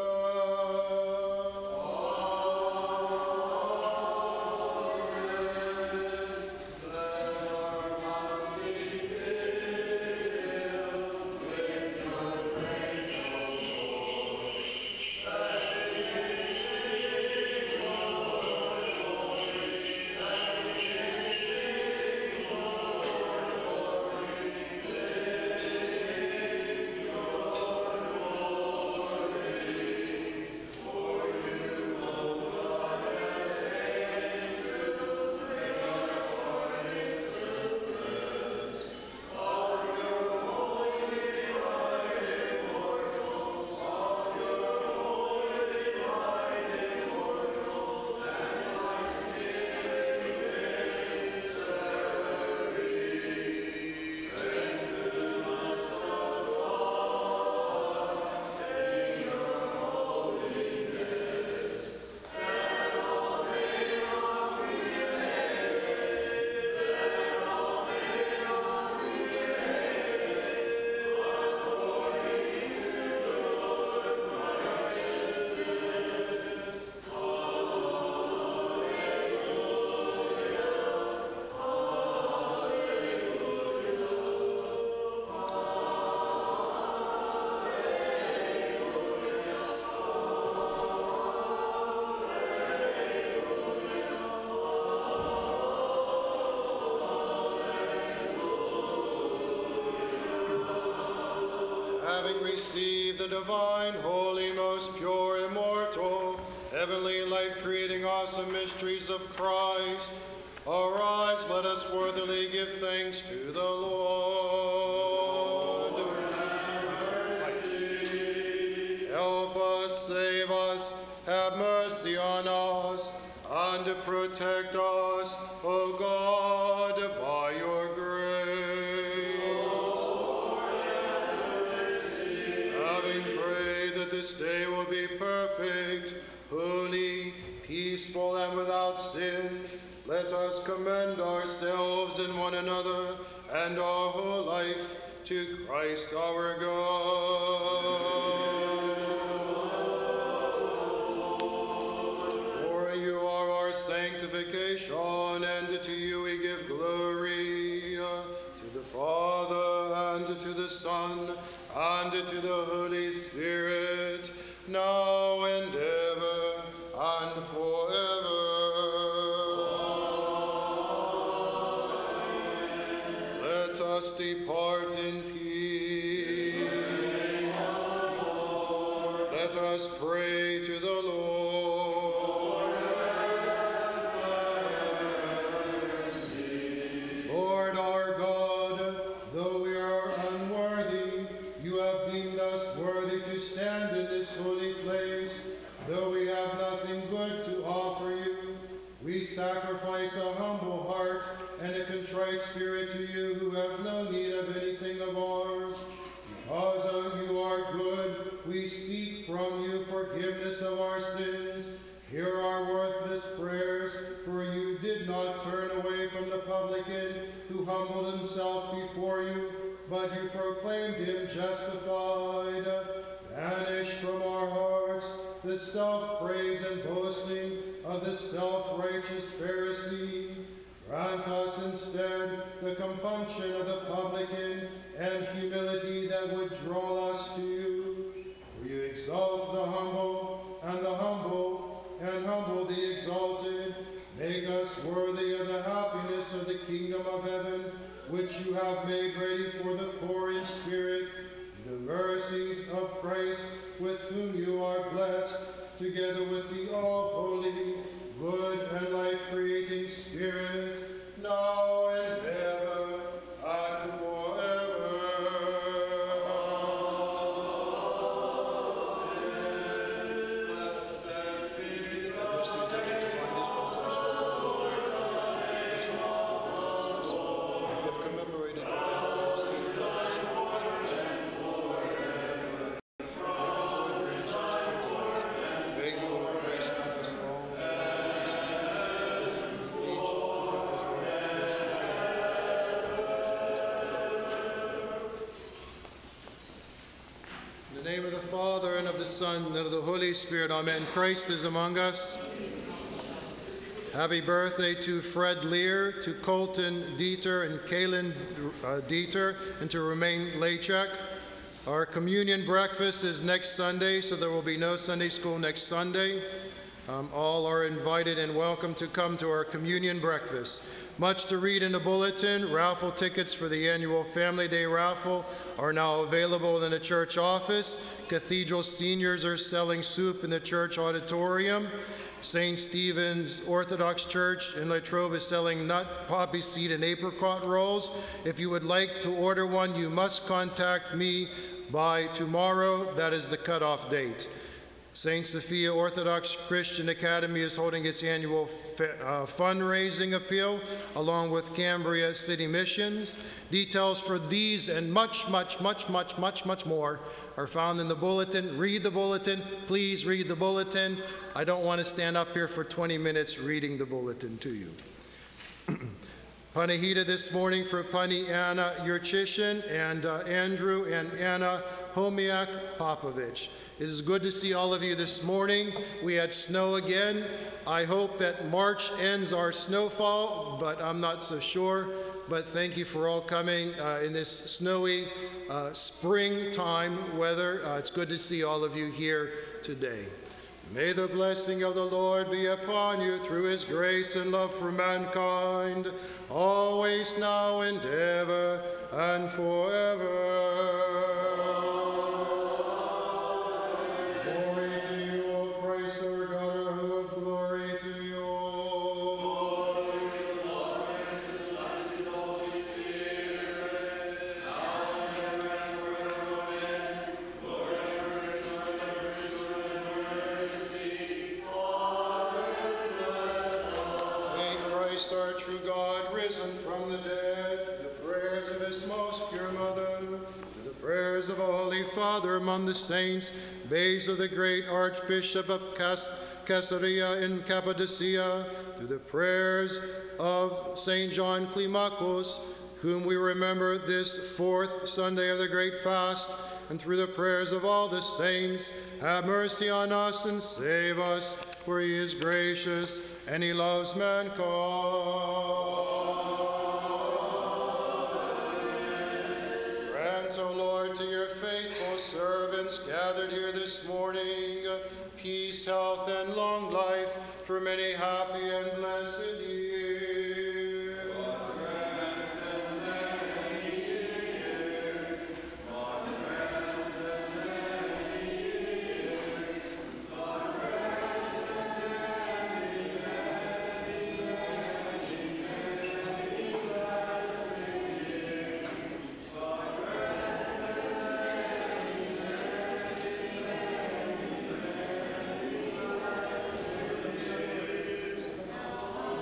Speaker 3: Having received the divine, holy, most pure, immortal, heavenly, life-creating, awesome mysteries of Christ, arise, let us worthily give thanks to the Lord. Help us, save us, have mercy on us, and protect us, O God, by your grace. Having prayed that this day will be perfect, holy, peaceful, and without sin, let us commend ourselves and one another and our whole life to Christ our God. For you are our sanctification, and to you we give glory, to the Father, and to the Son, and to the Holy Spirit, now and ever, and forever. Let us depart in peace. Let us pray to the Lord. Lord our God, though we are unworthy, you have deemed us worthy to stand in this holy place. Though we have nothing good to offer you, we sacrifice a humble heart and a contrite spirit to you who have no need of anything of ours. Because of you are good, we seek from you forgiveness of our sins. Hear our worthless prayers, for you did not turn away from the publican who humbled himself before you, but you proclaimed him just justified. Banish from our hearts the self-praise and boasting of the self-righteous Pharisee. Grant us instead the compunction of the publican and humility that would draw us to you. For you exalt the humble and the humble, and humble the exalted. Make us worthy of the happiness of the kingdom of heaven, which you have made ready for the poor in spirit. The mercies of Christ, with whom you are blessed, together with the all-holy, good and life-creating Spirit, now and ever and forever. In the name of the Father, and of the Son, and of the Holy Spirit, amen. Christ is among us. Happy birthday to Fred Lear, to Colton Dieter and Kaylin uh, Dieter, and to Romain Lachek. Our communion breakfast is next Sunday, so there will be no Sunday school next Sunday. Um, all are invited and welcome to come to our communion breakfast. Much to read in the bulletin. Raffle tickets for the annual Family Day raffle are now available in the church office. Cathedral seniors are selling soup in the church auditorium. Saint Stephen's Orthodox Church in Latrobe is selling nut, poppy seed, and apricot rolls. If you would like to order one, you must contact me by tomorrow. That is the cutoff date. Saint Sophia Orthodox Christian Academy is holding its annual uh, fundraising appeal along with Cambria City Missions. Details for these and much, much, much, much, much, much more are found in the bulletin. Read the bulletin. Please read the bulletin. I don't want to stand up here for twenty minutes reading the bulletin to you. Panihida this morning for Pani Anna Yurchishin and uh, Andrew and Anna Homiak Popovich. It is good to see all of you this morning. We had snow again. I hope that March ends our snowfall, but I'm not so sure. But thank you for all coming uh, in this snowy uh, springtime weather. Uh, it's good to see all of you here today. May the blessing of the Lord be upon you through his grace and love for mankind, always, now, and ever, and forever. Glory to you, O Christ, our God, our hope, glory to you. Glory to the Father, and to the Son, and to the Holy Spirit, now and ever, and forever. Amen. Lord, have mercy, Lord, have mercy, Lord, have mercy. Father, bless us. May Christ, our true God, risen from the dead, the prayers of his most pure mother, the prayers of a holy Father among the saints, Basil the great Archbishop of Cas- Caesarea in Cappadocia, through the prayers of Saint John Climacus, whom we remember this fourth Sunday of the great fast, and through the prayers of all the saints, have mercy on us and save us, for he is gracious and he loves mankind. Grant, O Lord, to your faithful servants gathered here this morning, peace, health, and long life for many happy and blessed years. God grant them many years. God grant them many years. God grant them many, many, many, many blessed years. God grant them many, many, many, many blessed years.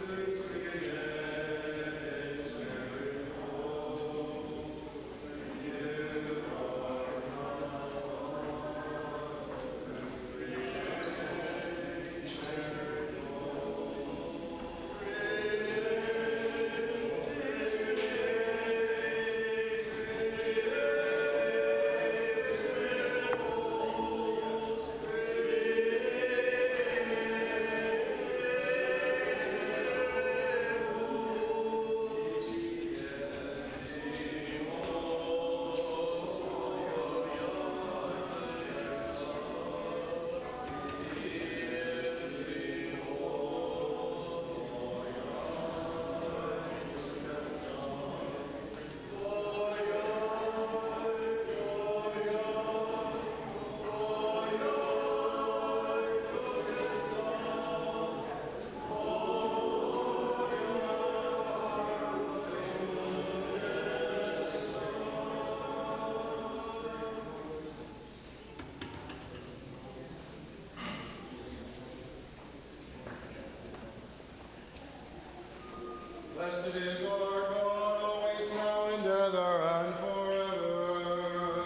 Speaker 3: Blessed is our God, always, now, and ever, and forever.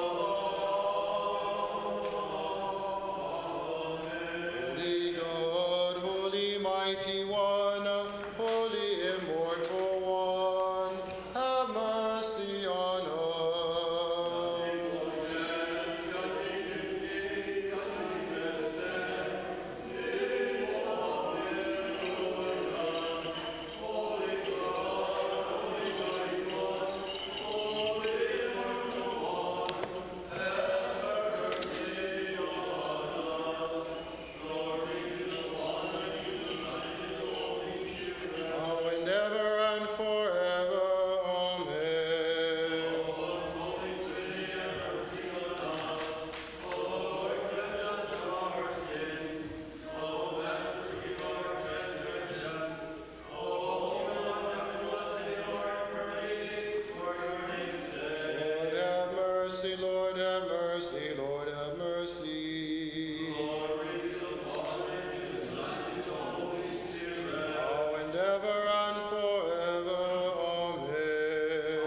Speaker 3: Holy God, holy mighty one, holy immortal one, have mercy on us. Now and ever and forever. Amen. Lord have mercy, Lord have mercy, Lord have mercy. Now and ever and forever. Amen.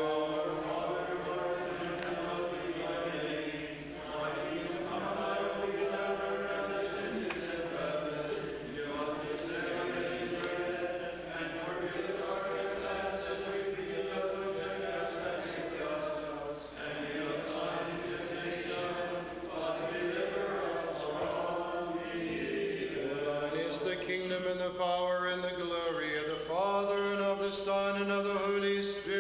Speaker 3: For thine is the kingdom and the power and the glory of the Father and of the Son and of the Holy Spirit.